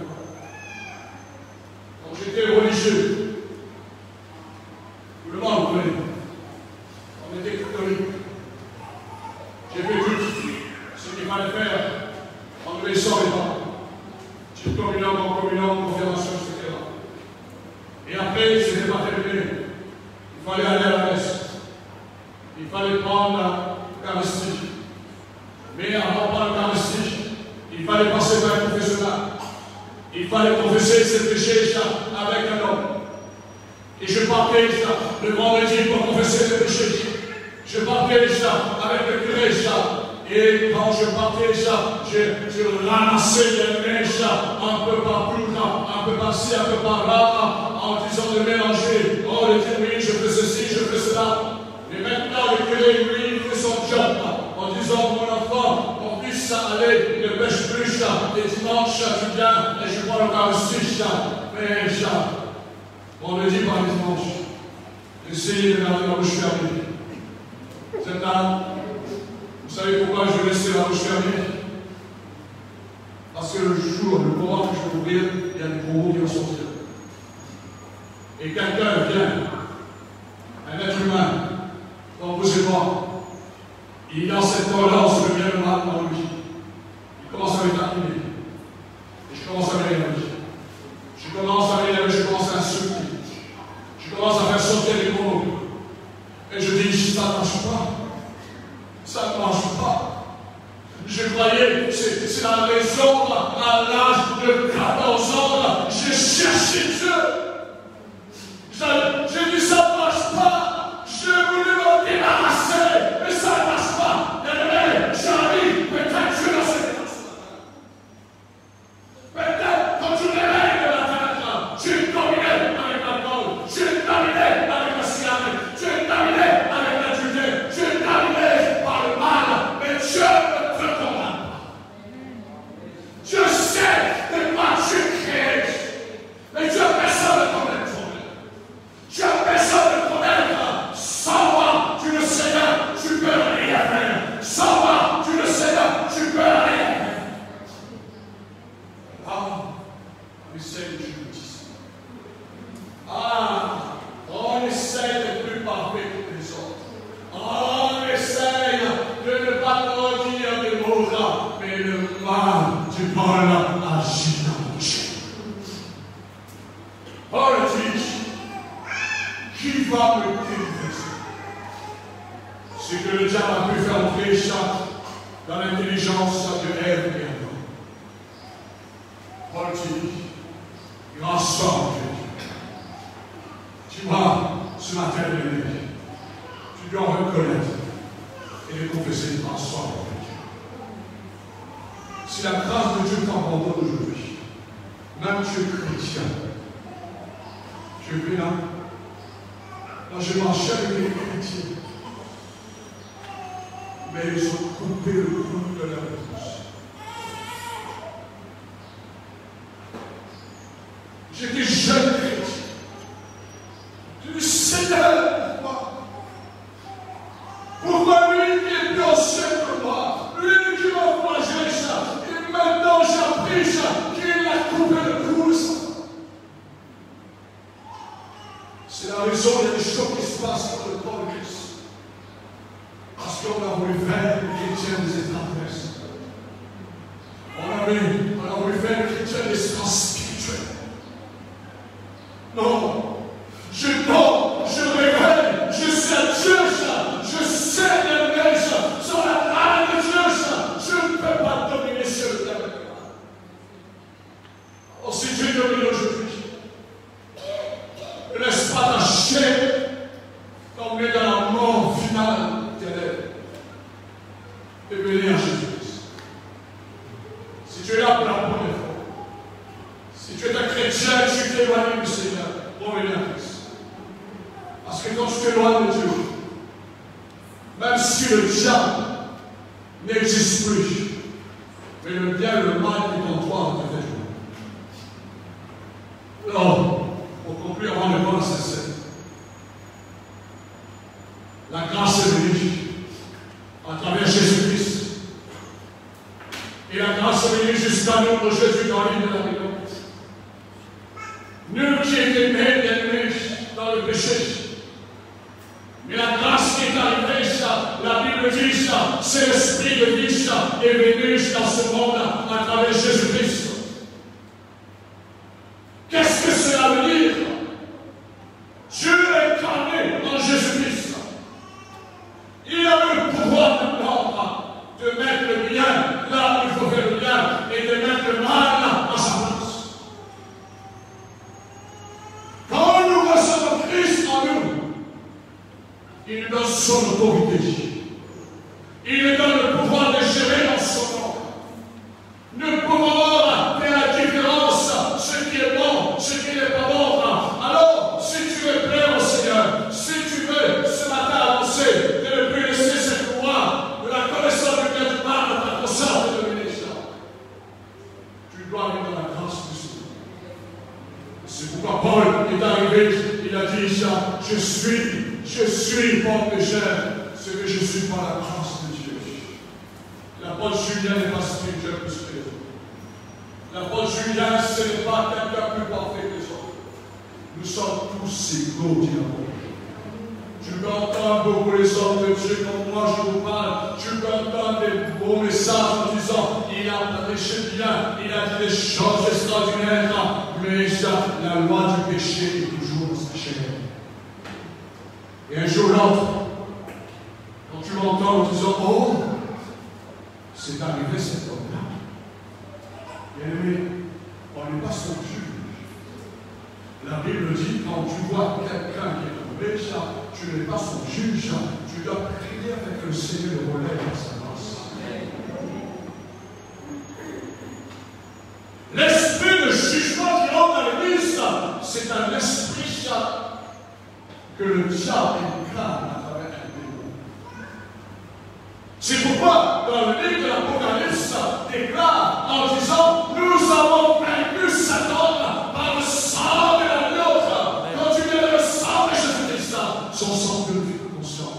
Quand j'étais religieux, tout le monde vous connaît. On était catholiques. J'ai fait tout ce qu'il fallait faire en obéissant les parents. J'ai communion, confirmation, etc. Et après, ce n'était pas terminé. Il fallait aller à la messe. Il fallait prendre l'Eucharistie. Mais avant de prendre l'Eucharistie, il fallait passer par un confessionnal. Il fallait confesser ses péchés avec un homme. Et je partais le vendredi pour confesser ses péchés. Je partais avec le curé. Et quand je partais, je ramassais les mèches un peu partout, un peu par-ci, un peu par-là, en disant de mélanger. Oh, le Dieu, oui, je fais ceci, je fais cela. Et maintenant, le curé, lui, il fait son job en disant, mon enfant, mon fils, allez, ne pêche plus, les dimanches, tu viens, et je prends l'Eucharistie, mais vendredi par les dimanches, essayez de garder la bouche fermée. Cette dame, vous savez pourquoi je laissais la bouche fermée? Parce que le jour, le moment que je vais ouvrir, il y a des gros mots qui vont sortir. Et quelqu'un vient, un être humain, comme vous et moi, il a cette tendance de bien le mal dans lui. Il commence à m'éterminer. Et je commence à m'énerver. Je commence à m'énerver, je commence à insulter. Je commence à faire sortir les mots. Et je dis, ça ne marche pas. Ça ne marche pas. Je croyais, c'est la raison, à l'âge de 14 ans, j'ai cherché Dieu. J'ai dit, ça ne marche pas. J'ai voulu m'en débarrasser, mais ça ne marche pas. J'arrive, peut-être Dieu dans cette état. Peut-être quand tu réveilles de la terre, tu es dominé avec l'alcool, tu es dominé avec la cigarette, tu es dominé avec l'adultère, tu es dominé par le mal, mais Dieu ne te condamne pas. Dieu sait de quoi tu es créé, mais Dieu personne ne condamne toi-même. Dieu personne ne condamne. Sans moi, tu le sais bien, tu peux rien faire. Sans moi, tu le sais bien, tu peux rien faire. Ah, on essaie de justice. Ah, on essaie d'être plus parfait que les autres. On essaie de ne pas redire des mots là, mais le mal du mal agit dans mon cœur. Paul dit, qui va me délivrer? Ce que le diable a pu faire entrer dans l'intelligence de Ève et Adam. Paul dit, grâce à Dieu. Tu vois, ce matin, tu dois reconnaître et le confesser grâce à Dieu. Si la grâce de Dieu t'abandonne aujourd'hui, même tu es chrétien, tu es là. Moi, je marchais avec les chrétiens. Mais ils ont coupé le cou de la réponse. J'étais jeune chrétien. Je dis, Seigneur, pourquoi lui qui est plus ancien que moi, lui qui m'a encouragé ça, et maintenant j'ai appris ça, qu'il a coupé le cou de ça. C'est la raison, il y a des choses qui se passent dans le corps de Christ. Parce qu'on a voulu faire le chrétien des extraterrestres. On a voulu faire le chrétien des spirituels. Non. Je dors, je réveille, je sais Dieu ça, je sais l'aimer ça, sur la parole de Dieu ça, je ne peux pas dominer sur le terrain. Oh, si Dieu domine aujourd'hui, ne laisse pas ta chair tomber dans la mort finale éternelle. Et venir à Jésus-Christ. Si tu es là pour la première fois, Si tu es un chrétien, tu t'éloignes du Seigneur pour venir à Christ. Parce que quand tu t'éloignes de Dieu, même si le diable n'existe plus, mais le bien et le mal qui est en toi va te faire jouer. Alors, pour conclure avant de voir la scène, la grâce est venue à travers Jésus-Christ. Et la grâce est venue jusqu'à nous pour Jésus dans l'île de la Bénédiction. Nul qui était né dans le péché. Mais la grâce qui est arrivée, la Bible dit, c'est l'esprit de vie est venu dans ce monde à travers Jésus-Christ. Qu'est-ce que cela veut dire? Dieu est incarné en Jésus-Christ. Il a eu le pouvoir de mettre le bien là où il faut faire le bien et de mettre le mal là à sa place. Quand nous recevons Christ en nous, il nous donne son autorité. Il nous donne le pouvoir de gérer dans son nom. Nous pouvons faire la différence, ce qui est bon, ce qui n'est pas bon. Alors, si tu veux plaire au Seigneur, si tu veux ce matin avancer, de ne plus laisser cette loi de la connaissance du bien du mal dans ta conscience de domination, tu dois aller dans la grâce du Seigneur. C'est pourquoi Paul est arrivé, il a dit, je suis bon pécheur, ce que je suis par la grâce de Dieu. L'apôtre Julien n'est pas spirituel plus que les autres. L'apôtre Julien, ce n'est pas quelqu'un plus parfait que les autres. Nous sommes tous égaux, dit l'apôtre. Tu peux entendre beaucoup les hommes de Dieu comme moi je vous parle. Tu peux entendre des beaux messages en disant il a prêché bien, il a dit des choses extraordinaires, mais la loi du péché est toujours dans sa chair. Et un jour ou l'autre, quand tu l'entends en disant oh, c'est arrivé cet homme-là. Bien aimé, on n'est pas son juge. La Bible dit quand tu vois quelqu'un qui est tombé, tu n'es pas son juge, tu dois prier avec le Seigneur de relève dans sa grâce. L'esprit de jugement qui rentre dans l'Église, c'est un esprit que le diable incarne à travers un démon. C'est pourquoi, dans le livre de l'Apocalypse, déclare en disant nous avons vaincu Satan par le sang de l'agneau. Quand tu viens le sang de Jésus-Christ, son sang de vie de conscience.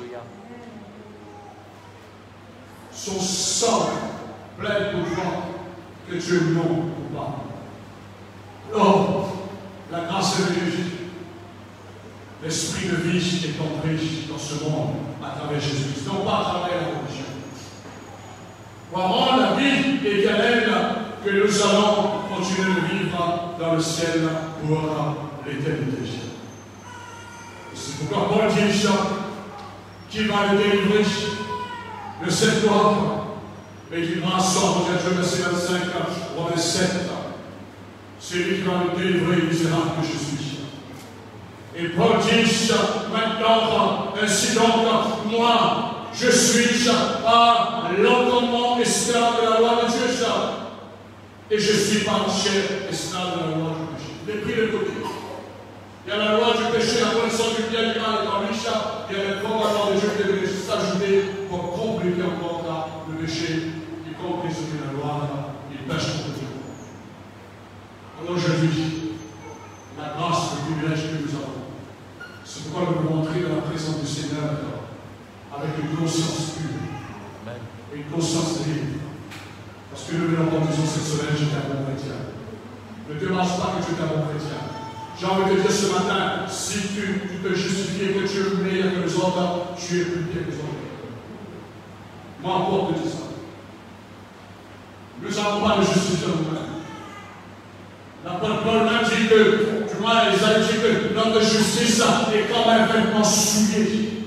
Son sang plein de pouvoir que Dieu non coupable. Oh, la grâce est venue. L'esprit de vie est entré dans ce monde à travers Jésus-Christ, non pas à travers la religion. Pour rendre la vie éternelle que nous allons continuer de vivre dans le ciel pour l'éternité. C'est pourquoi Paul dit qui va le délivrer de cette loi, mais du rançon, Romains verset 25, Romains 7. C'est lui qui va le délivrer, misérable que je suis. Et Paul dit maintenant, ainsi donc, moi, je suis à l'entendement esclave de la loi de Dieu, et je suis par chair esclave de la loi du péché. Il est pris de côté. Il y a la loi du péché, la connaissance du bien et du mal dans lui, il y a le commandement de Dieu qui est venu s'ajouter pour compliquer encore le péché, y compris ce que la loi, il pêche contre Dieu. Alors je dis, la grâce, le privilège que nous avons, c'est pourquoi nous pouvons entrer dans la présence du Seigneur avec une conscience pure, une conscience libre. Parce que nous venons en disant cette semaine, j'étais un bon chrétien. Ne te marche pas que tu es un bon chrétien. J'ai envie de te dire ce matin, si tu te justifies que tu es meilleur que les autres, tu es plus bien que les autres. Moi encore te dis ça. Nous n'avons pas de justifier nous-mêmes. L'apôtre Paul m'a dit que, tu vois, les a dit que notre justice est comme un vêtement souillé.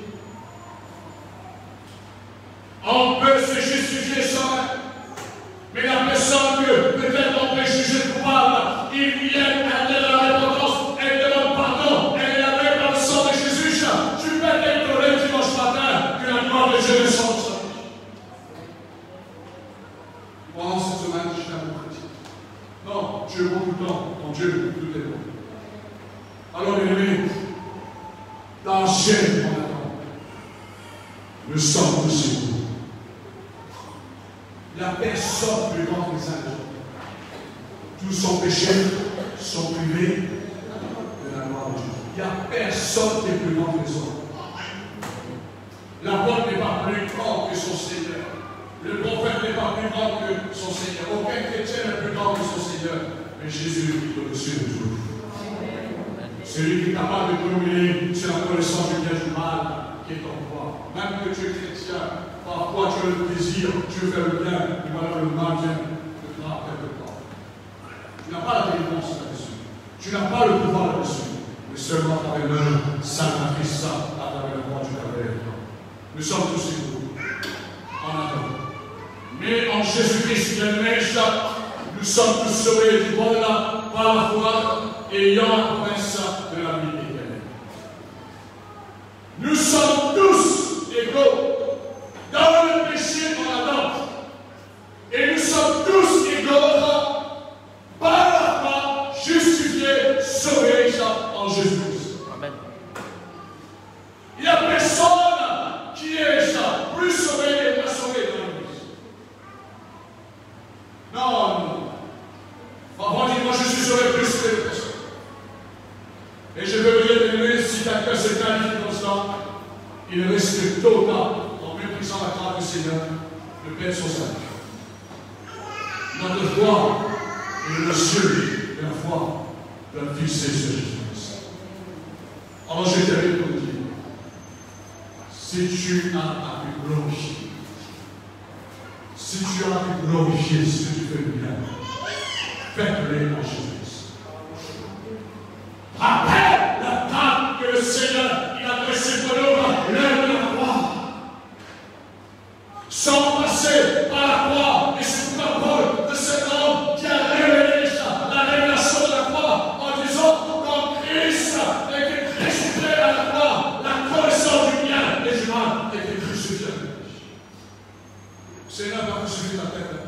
On peut se justifier soi-même, mais la personne que peut-être on peut juger coupable, il vient à la repentance, elle demande pardon, elle est avec dans le sang de Jésus. Tu peux être toléré dimanche matin que la gloire de Dieu descende sur lui. Pendant cette semaine, je suis un bon chrétien. Non, je Tu es bon tout le temps. Ton Dieu, tout est bon. Alors, bien aimés, dans la chair, mon attend. Nous sommes tous égaux. Il n'y a personne plus grand que les uns les autres. Tous sont péchés, sont privés de la gloire de Dieu. Il n'y a personne qui est plus grand que les autres. L'apôtre n'est pas plus grand que son Seigneur. Le prophète n'est pas plus grand que son Seigneur. Aucun chrétien n'est plus grand que son Seigneur. Mais Jésus est au-dessus de tout. Celui qui est capable de dominer sur la connaissance du bien et du mal qui est en toi. Même que tu es chrétien, parfois tu as le plaisir, tu veux faire le bien, et voilà le mal vient te frapper quelque part. Tu n'as pas la délivrance là-dessus. Tu n'as pas le pouvoir là-dessus. Mais seulement par une œuvre salvatrice à travers le roi du calvaire. Nous sommes tous égaux en Adam. Mais en Jésus-Christ, nous sommes tous sauvés du bon là par la foi, ayant la promesse de la vie éternelle. Nous sommes tous égaux dans le péché en Adam. Et nous sommes tous égaux par la foi, justifiés, sauvés en Jésus-Christ. Amen. Il n'y a personne qui est plus sauvé et moins sauvé dans l'Église. Non. Parfois, dit, moi je suis sauvé plus que les personnes. Et je veux vous dire, si quelqu'un se qualifie comme ça, il risque tôt ou tard, en méprisant la grâce du Seigneur, de perdre son salut. Notre foi est le ciel de la foi d'un Fils et Jésus Jésus-Christ. Alors je termine pour vous dire, si tu as à te glorifier, si tu as à te glorifier ce que tu fais bien, faites-le en Jésus-Christ. Rappelle la table que le Seigneur il a dressée pour nous, l'heure de la croix. Sans passer par la croix, et c'est la parole de cet homme qui a révélé la révélation de la croix en disant quand Christ était crucifié à la croix, la connaissance du bien et du mal était crucifiée. Le Seigneur n'a pas crucifié ta tête.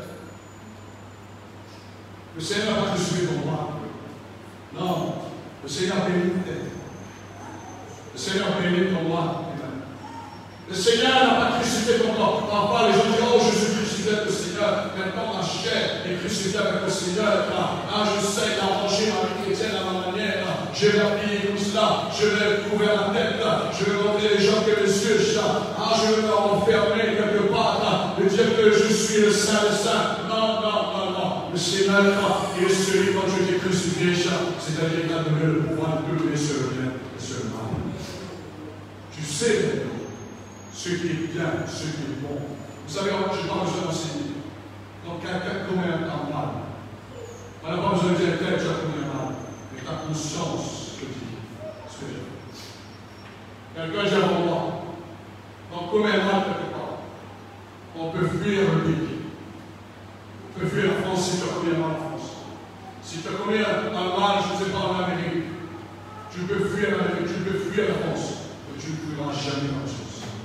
Le Seigneur n'a pas crucifié ton bras. Non, le Seigneur a béni ta tête. Le Seigneur a béni ton bras. Le Seigneur n'a pas crucifié ton corps. Parfois, les gens disent, oh, je suis crucifié avec le Seigneur. Maintenant, ma chair est crucifiée avec le Seigneur. Je sais d'arranger ma vie chrétienne à ma manière. Je vais m'habiller comme cela. Je vais couvrir la tête. Je vais montrer les gens que les yeux. Je vais m'enfermer quelque part. De dire que je suis le Saint, le Saint. Non, non, non, non. Le Seigneur est celui quand je t'ai crucifié. C'est-à-dire qu'il a donné le pouvoir de lever sur le bien et sur le mal. Tu sais ce qui est bien, ce qui est bon. Vous savez, je n'ai pas besoin d'enseigner. Quand quelqu'un commet un mal, on n'a pas besoin de dire que tu as commis un mal, mais ta conscience te dit ce que j'ai fait. Quelqu'un dit avant moi, quand on commet un mal quelque part, on peut fuir le pays. On peut fuir la France si tu as commis un mal en France. Si tu as commis un mal, je ne sais pas, en Amérique, tu peux fuir l'Amérique, tu peux fuir la France, mais tu ne fuiras jamais la conscience.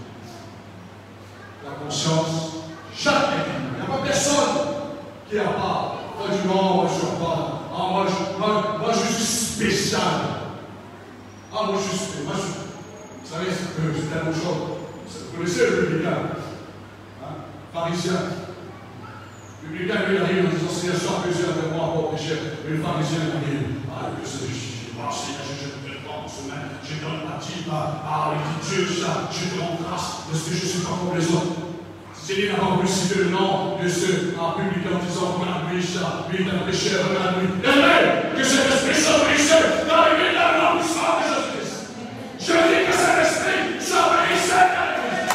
La conscience, chaque être. Il n'y a pas personne qui n'a pas. Toi, tu dis non, moi je suis pas. Moi je suis spécial. Moi je suis spécial. Vous savez, c'est tellement chaud. Vous connaissez le publicain, pharisien. Le publicain, lui, il arrive en disant Seigneur, sois plaisir avec moi, pauvre pécheur. Et le pharisien, il arrive. Que c'est Seigneur, je ne peux pas en semaine, je donne ma dîme, il dit Dieu, je te rends grâce parce que je ne suis pas comme les autres. Seigneur n'a pas voulu citer le nom de ce publicain en disant regarde-lui, lui est un pécheur, regarde-lui. Et que cet esprit s'envahissait dans les villes de l'emplissement de Jésus-Christ. Je dis que cet esprit s'envahissait dans les villes.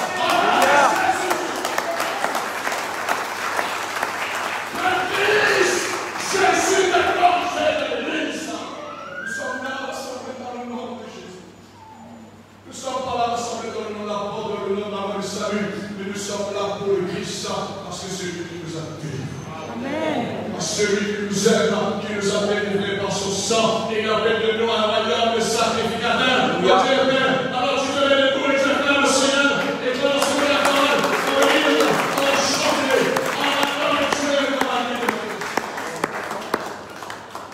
Jésus est l'enfer de l'Église. Nous sommes là rassemblés dans le nom de Jésus. Nous ne sommes pas là rassemblés dans le nom de la porte, dans le nom de la salut, mais nous sommes là pour le Christ, parce que c'est lui qui nous a délivrés. Amen. Celui qui nous aime, qui nous a délivrés par son sang, et il a fait de nous un royaume de sacrificateurs. Alors tu te lèves debout et tu acclames le Seigneur, et tu lances la parole, on livre, on chante, on acclame Dieu comme un livre.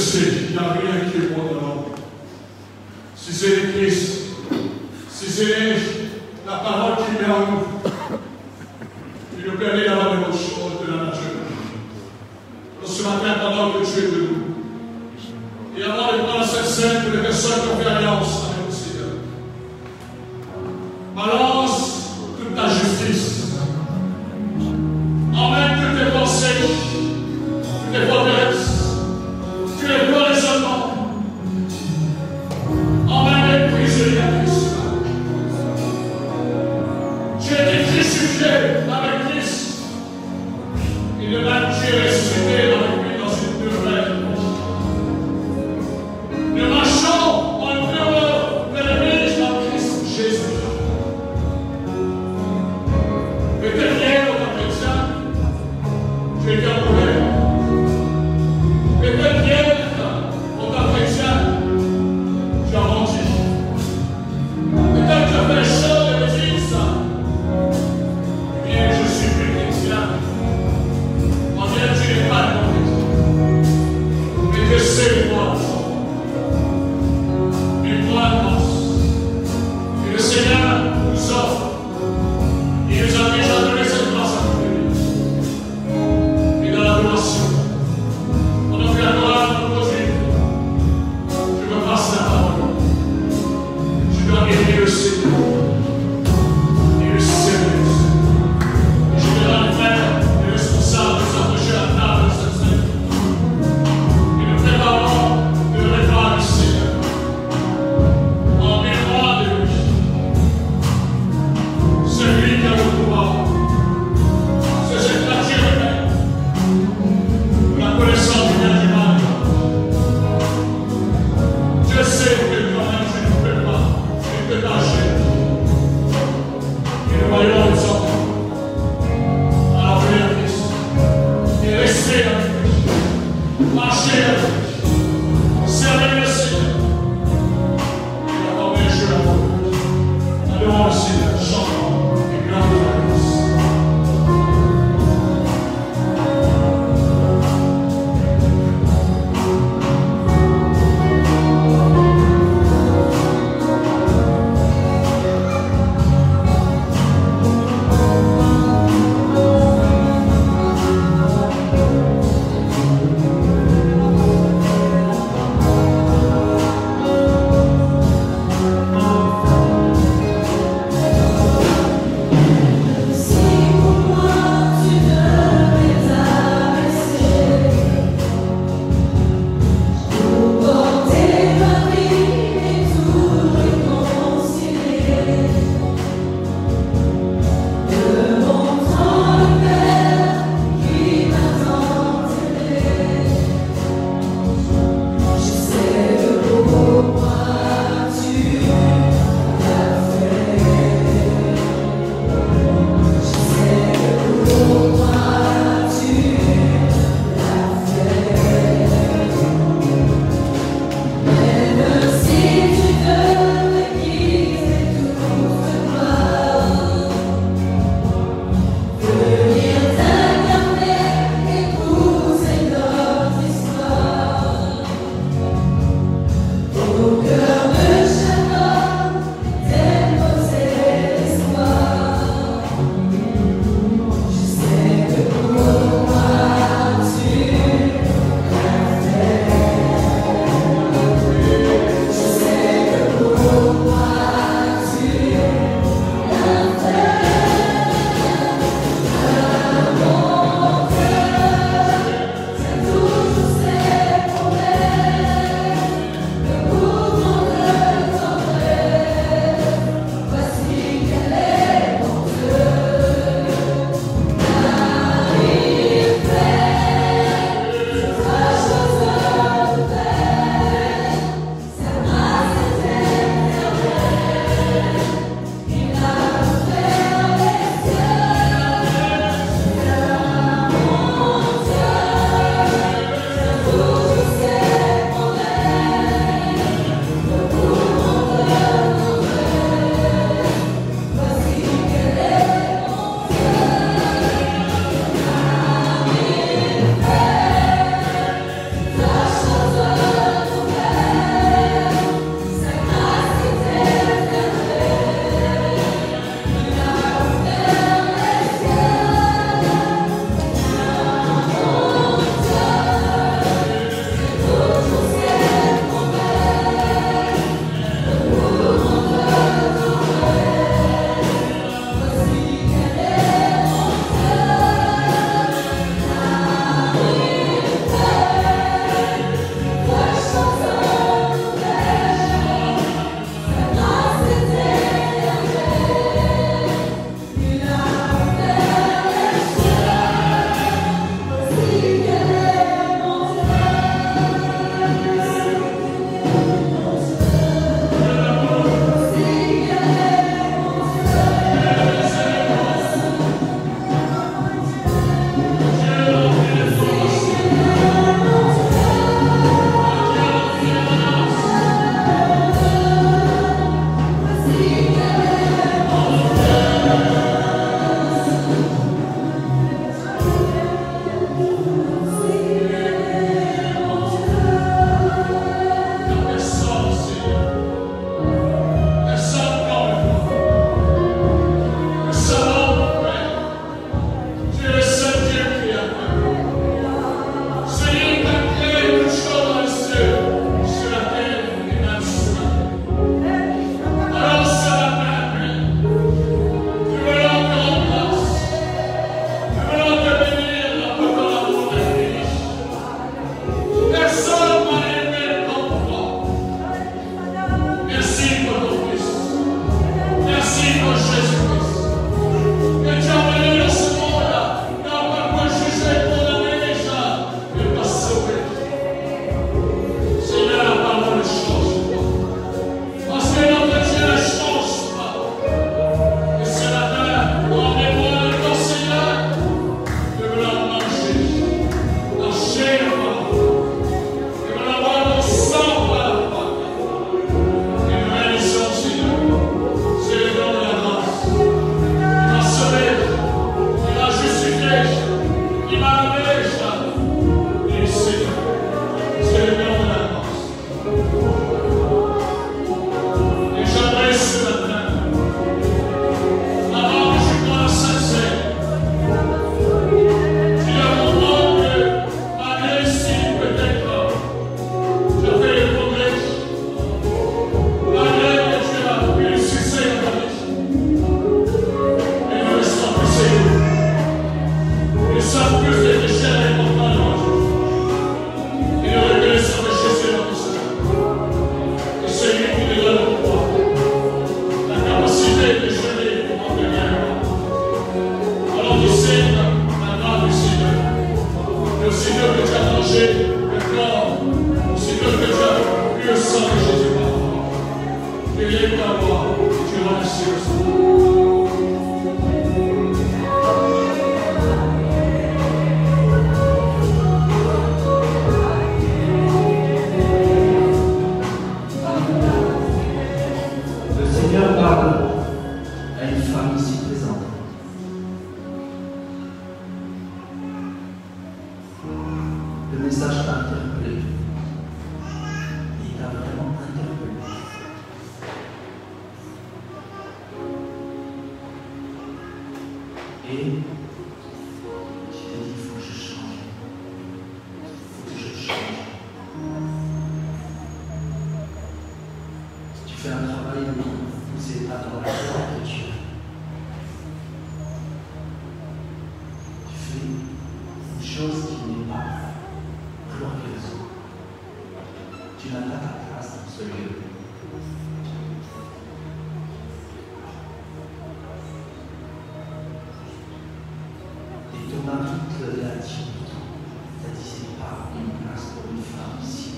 sais qu'il n'y a rien qui est bon dans l'homme. Si c'est le Christ, si c'est la parole qui met en nous, qui nous permet d'avoir des bonnes choses de la nature. Alors ce matin, pendant que tu es de nous, et avant de prendre cette scène pour les personnes qui ont fait alliance avec le Seigneur, balance toute ta justice, emmène toutes tes pensées, toutes tes forteresses, tous les beaux raisonnements, emmène les prisonniers à Christ. Tu as été crucifié avec Christ, et de même tu es ressuscité avec lui dans une nouvelle. Nous marchons en heureux rien que ta voix. Tu remercies le Seigneur. Le Seigneur parle à une femme ici présente. Le message t'a interpellé. Il t'a vraiment interpellé. Et tu t'es dit, il faut que je change. Il faut que je change. Tu fais un travail où vous n'êtes pas dans la gloire de Dieu. Tu fais une chose qui n'est pas glorieuse. Tu n'as pas ta place dans ce lieu. Et ton mari te l'a dit pourtant. T'as dit, c'est pas une place pour une femme ici.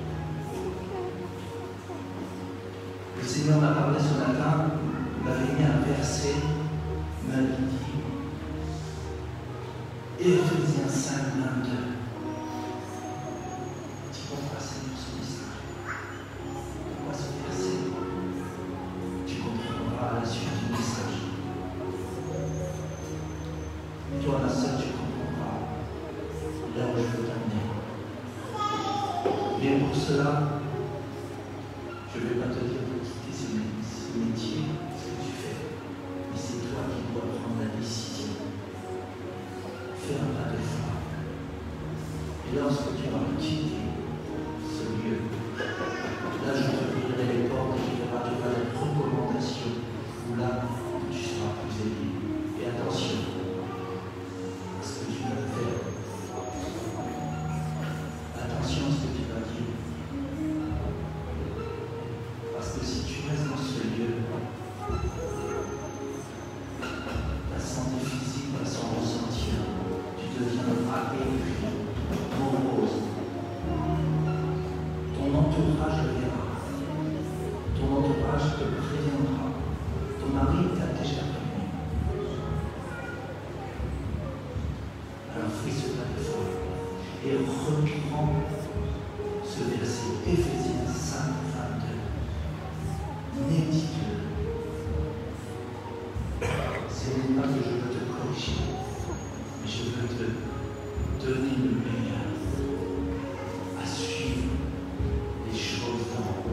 Le Seigneur m'a parlé ce matin, il m'avait mis un verset, il m'avait dit Éphésiens 5, 22. Tu comprends, Seigneur, ce message. Pourquoi ce verset? Tu comprendras à la suite du message. Toi, la seule, tu comprendras là où je veux t'amener. Mais pour cela, je ne vais pas te dire de quitter ce métier, ce que tu fais, mais c'est toi qui dois prendre la décision. Fais un pas de foi. Et lorsque tu vas quitter ce lieu, là je t'ouvrirai les portes et tu auras des recommandations où là tu seras plus aidé. Et attention à ce que tu vas faire. Attention à ce que tu vas dire. Parce que si tu restes dans ce lieu, ta santé physique va s'en ressentir. Tu deviendras aigri, morose. Ton entourage le verra. Ton entourage te préviendra. Ton mari t'a déjà prévenu. Alors fais ce pas de foi et reprends ce verset Éphésiens 5, 22. Médite-le. Ce n'est pas que je veux te corriger, mais je veux te donner le meilleur à suivre les choses d'en haut.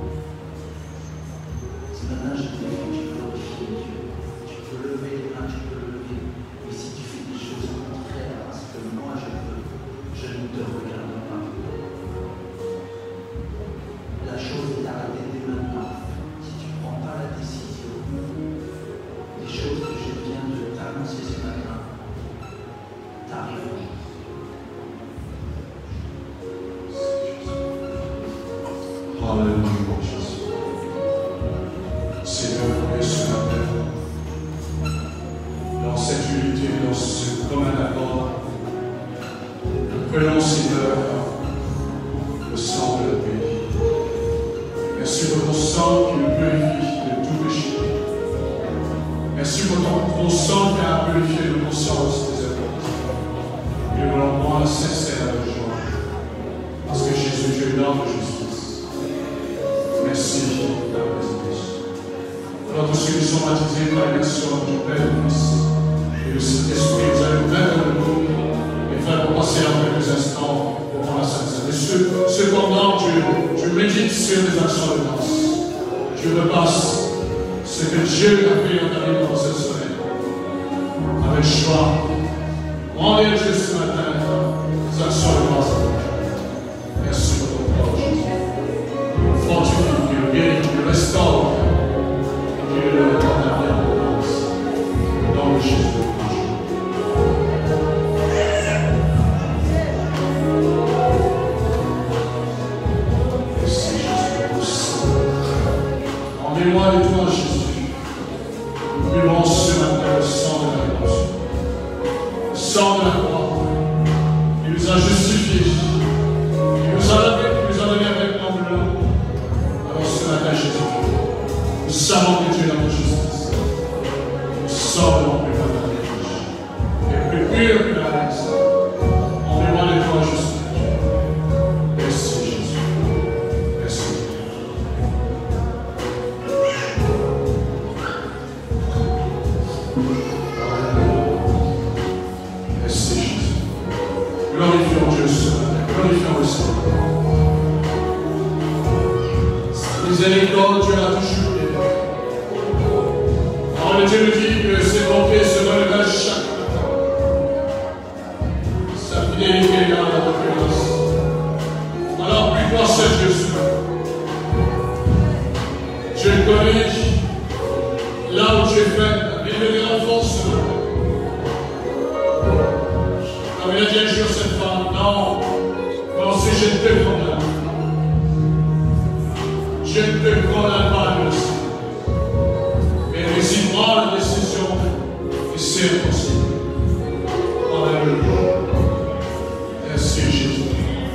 Ce matin, je te dis que tu peux glorifier Dieu. Tu peux lever les mains, tu peux lever. Mais si tu fais des choses contraires à ce que moi je veux, je ne te regarde pas. La chose est arrêtée dès maintenant. Si tu ne prends pas la décision, les choses que je viens de t'annoncer ce matin t'arriveront. Alléluia, Jésus. Seigneur, ce matin, dans cette unité, dans ce commun accord, nous prenons, Seigneur, le sang de la paix. Merci pour ton sang qui nous purifie de tout péché. Merci pour ton sang qui a purifié nos consciences des erreurs. Et nous voulons prendre sincère de joie. Parce que Jésus, tu es l'homme de justice. Merci de ta présence. Alors tous ceux qui sont baptisés par l'immersion du Père, du Fils et du Saint-Esprit, vous allez vous mettre dans le monde et faire pour passer en quelques instants devant la Sainte Seine. Et cependant, tu médites sur les actions de grâce. Tu repasses ce que Dieu a fait en ta vie dans cette semaine. Avec joie. Rendez Dieu ce matin les actions de grâce. Merci pour ton corps, Jésus. Fortifie, qui le guérit, qui le restaure, qui le retourne à la bienveillance. Dans le Jésus. Merci Jésus pour ça. Rendez-moi et toi, Jésus. Nous buvons ce matin le sang de la rédemption. Le sang de la croix. Il nous a justifiés. Il nous a lavé, il nous a donné un vêtement blanc. Alors ce matin, Jésus, savons que tu es notre justice. Sauve-nous plus de la péché. Et plus pur que la race. On demande de toi juste. Merci Jésus. Merci. Merci Jésus. Glorifions Dieu ce matin. Glorifions le Seigneur. Miséricorde, Dieu l'a toujours aimé. Alors le Dieu nous dit que ses bontés se renouvellent chaque matin. Sa fidélité est dans la confiance. Alors prie-toi ce Dieu ce matin. Je connais là où tu es faible, mais il me renforce ce matin. Comme il a dit un jour cette femme, non, si je ne te condamne. Je ne te condamne pas, aussi. Mais réside-moi la décision et c'est possible. Alléluia. Merci Jésus.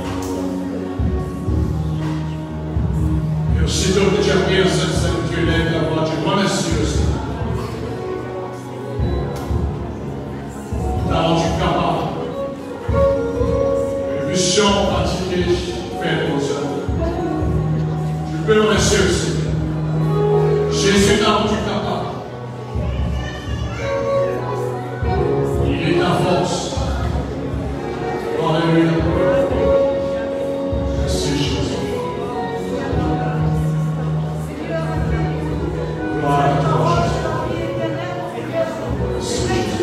Et aussitôt que tu as pris un Saint-Saint, tu lèves la voix, tu remercies le Seigneur. T'as rendu capable. Les missions pratiquées, faire nos œuvres. Je peux le remercier le Seigneur. Jésus t'a rendu capable. Il est ta force. Alléluia. Merci Jésus. Gloire à toi, Jésus. Merci Jésus.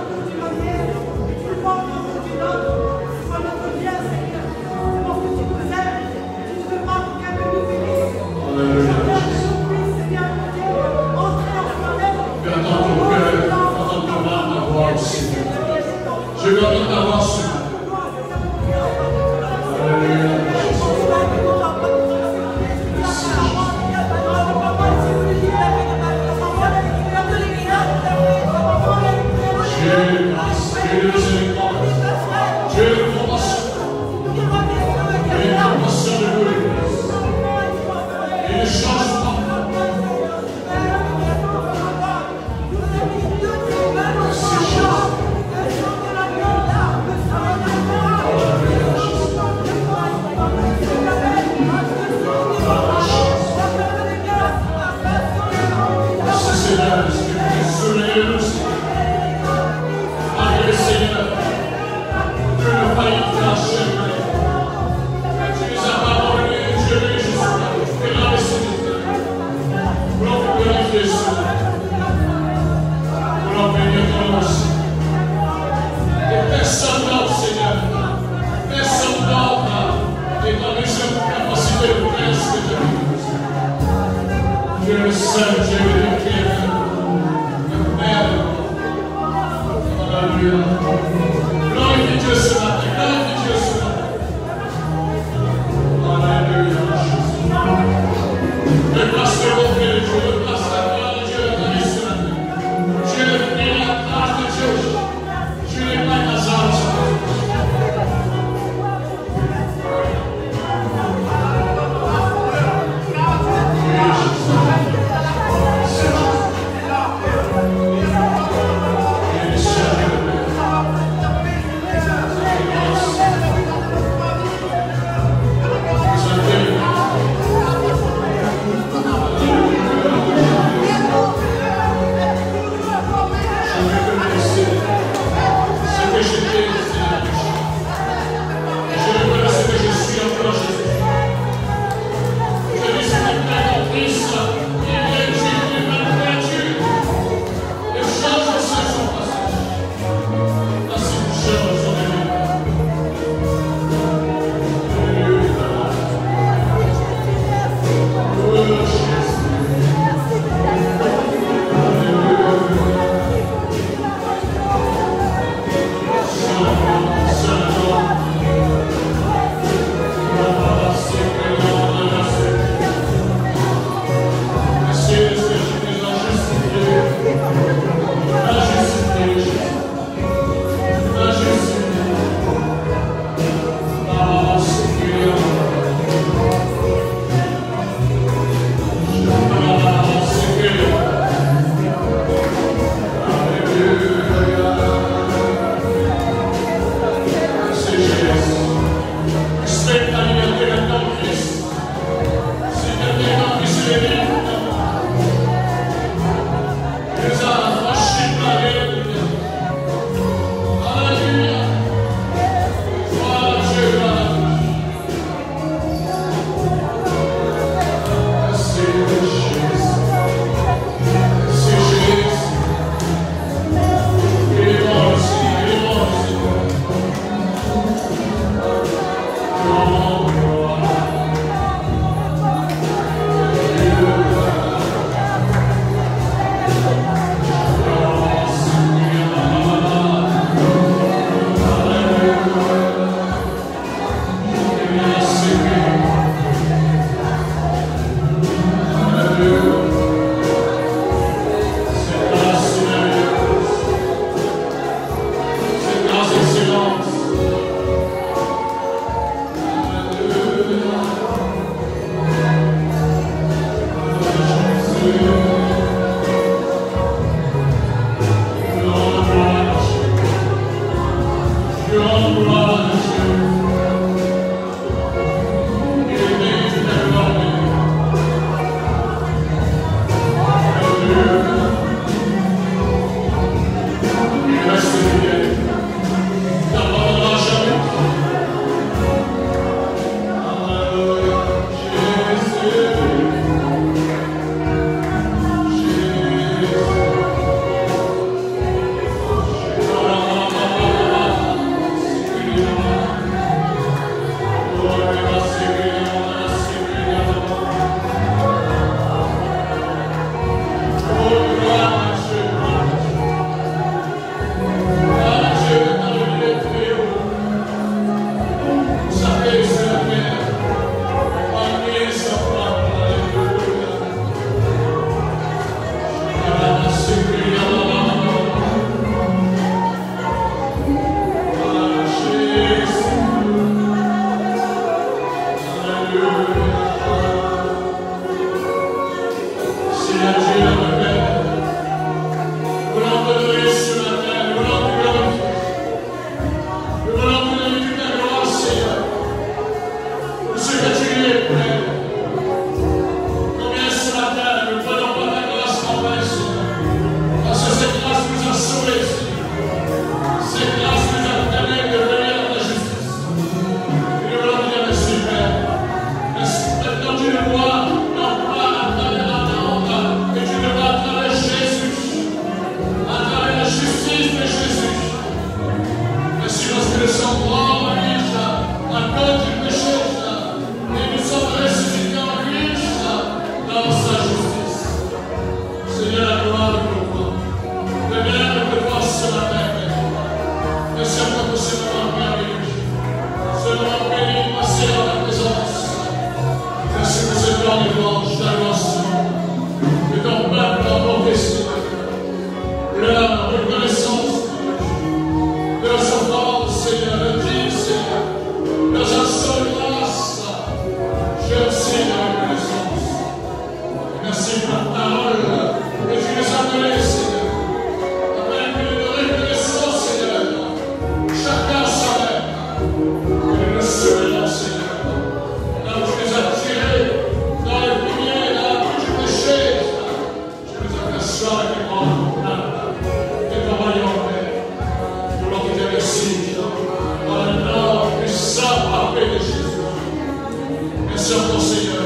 Je veux entendre ta voix ce matin. Alléluia. Dieu de grâce, Dieu de miséricorde, Dieu de compassion, Dieu de compassion de vous l'Église. Et ne change pas. Merci Jésus. Dieu le seul, Dieu le Créateur, le Père. Alléluia. Glorifie Dieu ce matin, glorifie Dieu ce matin. Alléluia, Jésus. Le grâce de votre Dieu, le grâce de la gloire de Dieu, le grâce ce matin. Dieu le prie, la grâce de Dieu. Dieu n'est pas un hasard ce matin. reçu ta parole que tu nous as donnée, Seigneur. Avec une reconnaissance, Seigneur. Chacun savait que nous nous souvenons, Seigneur. Là où tu nous as tirés dans les lumières, dans la boue du péché, tu nous as fait asseoir avec les grands et ton royaume, Père. Nous l'en te remercions dans le nom puissant parfait de Jésus. Merci encore, Seigneur.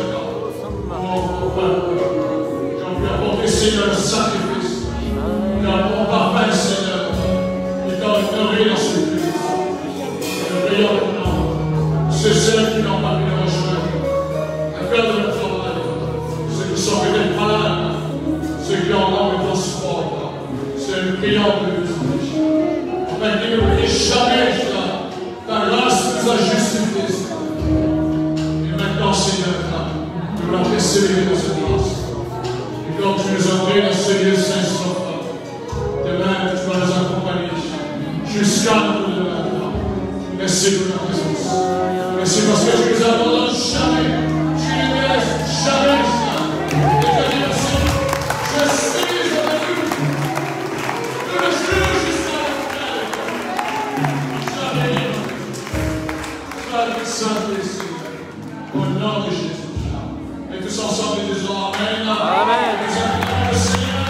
J'ai pu apporter, Seigneur, le sacrifice. Nous n'avons pas fait, Seigneur. Et t'as honoré dans ce Christ. Et nous prions maintenant. Ceux qui n'ont pas pu le rejoindre. À cœur de notre travail. Ceux qui sont peut-être malades. Ceux qui ont l'âme de transport. Ceux qui prions de nous. Afin qu'ils n'oublient jamais ta grâce nous a justifiés. Et maintenant, Seigneur, nous voulons persévérer dans cette grâce. Et quand tu nous as pris dans ce lieu saint sauf, demain, tu vas nous accompagner jusqu'à nous demain. Merci pour ta présence. Merci parce que tu nous abandonnes jamais. Tu ne nous laisses jamais. Et je dis merci. Je suis avec nous. Je le jure jusqu'à la fin. Jamais. Jamais Saint-Esprit. Au nom de Jésus. Et tous ensemble, nous disons Amen. Amen. Nous acclamons le Seigneur.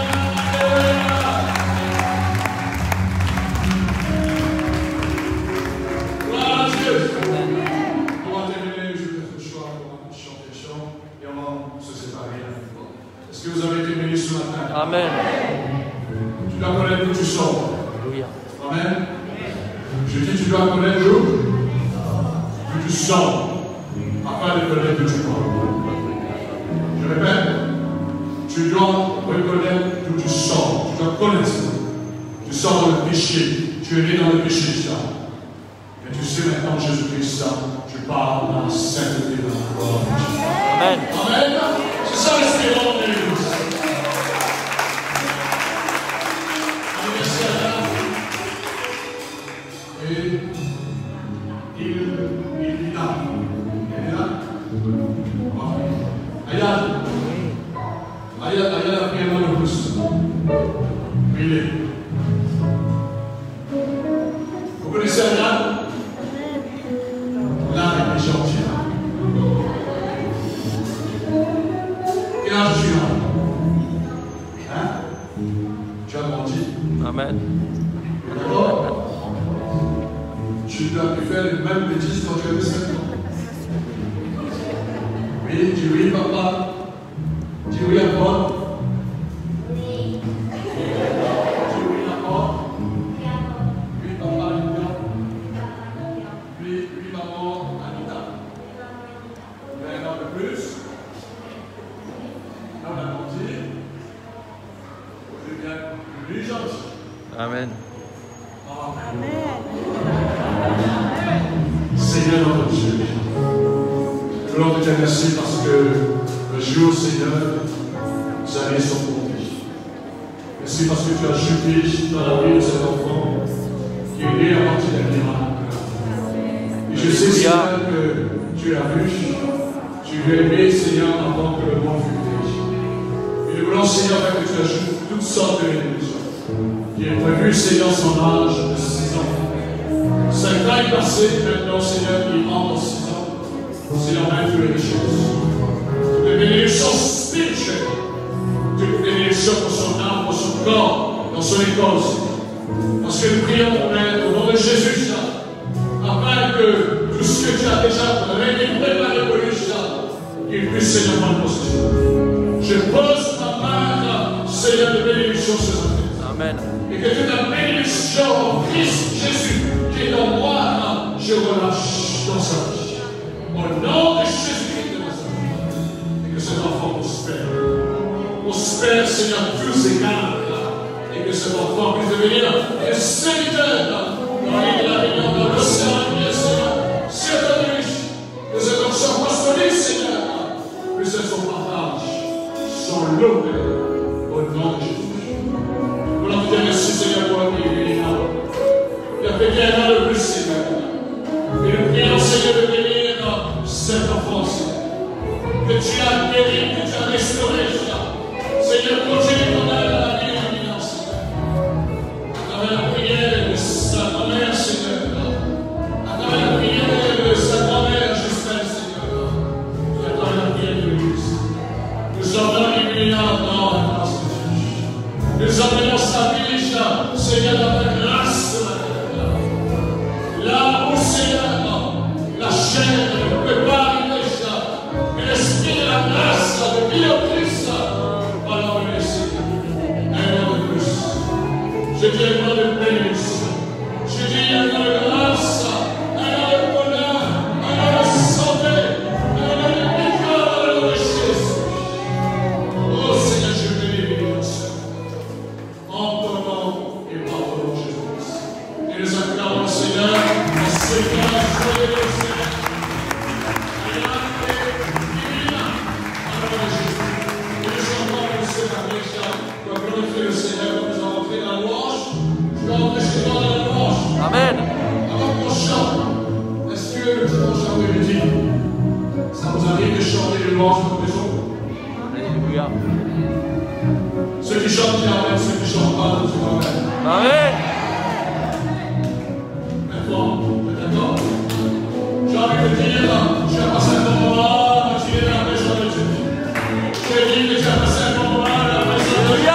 Gloire à Dieu. On va terminer, je vais faire le choix pour un chant et on va se séparer. Est-ce que vous avez été bénis ce matin? Amen. Tu dois connaître d'où tu sors. Alléluia. Amen. Je dis, tu dois connaître d'où tu sors. Afin de connaître d'où tu pars. Je répète, tu dois reconnaître d'où tu sors. Tu dois connaître. Tu sors dans le péché. Tu es né dans le péché, ça. Mais tu sais maintenant Jésus-Christ, ça. Tu pars dans la sainteté de la gloire. Amen. Amen. C'est ça l'espérance de l'Église. Anniversaire. Et il est là. Elle est là. Ayad a pris un an de plus. Il est. Vous connaissez Ayad? L'âme est gentil. Quel âge tu as? Hein? Tu as grandi? Amen. D'accord? Tu dois pu faire les mêmes bêtises quand tu avais 5 ans. Oui, dis oui, papa. Dis oui à quoi? Oui. Dis oui à quoi? Oui, papa, Anita. Oui, maman, Anita. Mais un peu plus. On a grandi. Vous êtes bien plus gentil. Amen. Amen. Seigneur notre Dieu, nous voulons te remercier parce que le jour, Seigneur, nous allons son compter. Merci parce que tu as jeté dans la vie de cet enfant qui est né à partir d'un miracle. Et je sais, Seigneur, que tu l'as vu, tu lui as aimé, Seigneur, avant que le monde fût créé. Et nous voulons, Seigneur, que tu ajoutes toutes sortes de bénédictions. Qui est prévu, Seigneur, son âge de 6 ans. 5 ans est passé, maintenant, Seigneur, il entre en 6 ans. Seigneur, même toutes les choses. Toutes les bénédictions spirituelles. Toutes les bénédictions pour son âme, pour son corps, dans son école, Seigneur. Parce que nous prions, Père, au nom de Jésus, afin que tout ce que tu as déjà préparé pour lui, qu'il puisse, Seigneur, prendre possession. Je pose ma main, Seigneur, de bénédiction ce matin. Amen. Et que toute la bénédiction en Christ Jésus qui est en moi, je relâche dans sa vie. Au nom de Jésus-Christ de Nazareth. Et que cet enfant prospère. Prospère, Seigneur, tous ses égards. Et que cet enfant puisse devenir un serviteur dans l'île de la Réunion, dans l'océan, Seigneur. Certainement, que cet enfant apostolique, Seigneur, puisse être son partage, son lot, au nom de Jésus. Merci, Seigneur, pour la vie. Il a fait bien le plus, Seigneur. Et nous prions, Seigneur, de bénir cette enfance. Que tu as guéri, que tu as restauré, Nous amenons sa vie, Seigneur, dans ta grâce. Là où, Seigneur, la chair ne peut pas arriver, mais l'esprit de la grâce, de vie au Christ, va l'enlever, Seigneur. Un an de plus. Je dis un an de bénédiction. Je dis un an de grâce, un an de bonheur, un an de santé, un an de victoire, un an de richesse. Oh Seigneur, je bénis ton Seigneur. En ton nom et par ton nom, Jésus. Et nous acclamons le Seigneur, le Seigneur, joyeux le Seigneur. Le Seigneur, nous allons entrer dans la louange. Je vais entrer chez toi dans la louange. Amen. Avant qu'on chante, est-ce que le dimanche après-midi, ça vous arrive de chanter les louanges comme les autres? Alléluia. Ceux qui chantent, ils amènent. Ceux qui ne chantent pas, ils amènent. Amen. Maintenant, vous êtes d'accord? J'ai envie de dire, tu as passé un bon moment, tu es dans la maison de Dieu. Je dis que tu as passé un bon moment dans la maison de Dieu.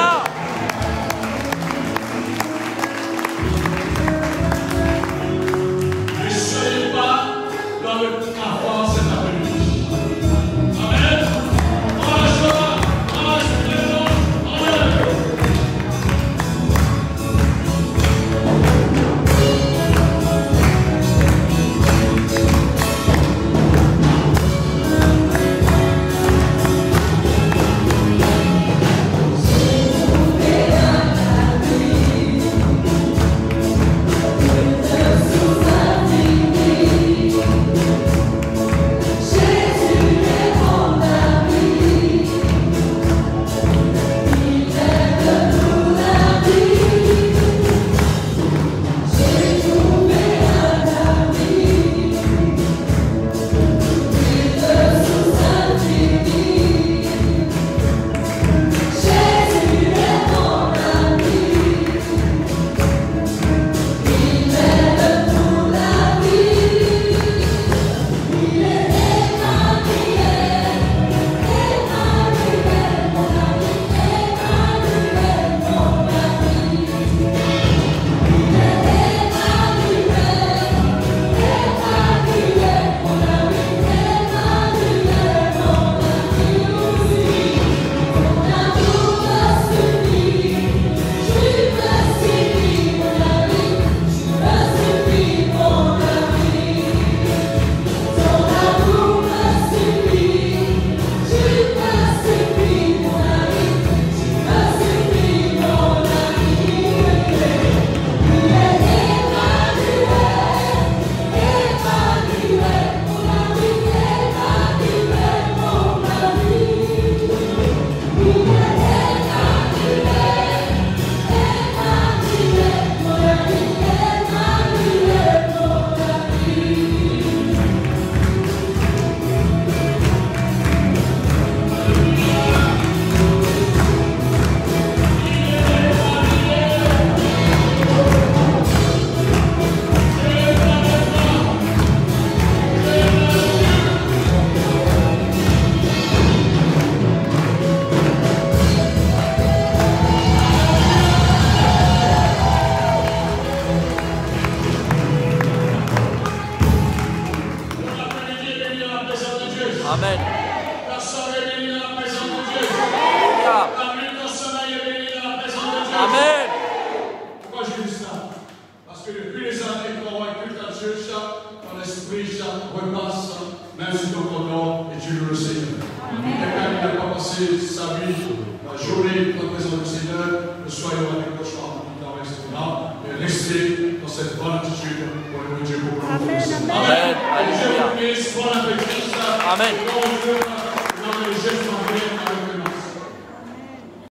Amen. Personne n'est béni dans la présence de Dieu. Alléluia. La nuit dans le sommeil est béni dans la présence de Dieu. Amen. Pourquoi je dis ça? Parce que depuis les années qu'on va écouter à Dieu, dans l'esprit, repasse, même si ton nom et tu le sais. Quelqu'un qui n'a pas passé sa vie, la journée dans la présence du Seigneur, ne soyons avec le cauchemar dans l'estomac, et restez dans cette bonne attitude pour le Dieu pour nous. Amen. Alléluia. Amen. Bon appétit. Amen.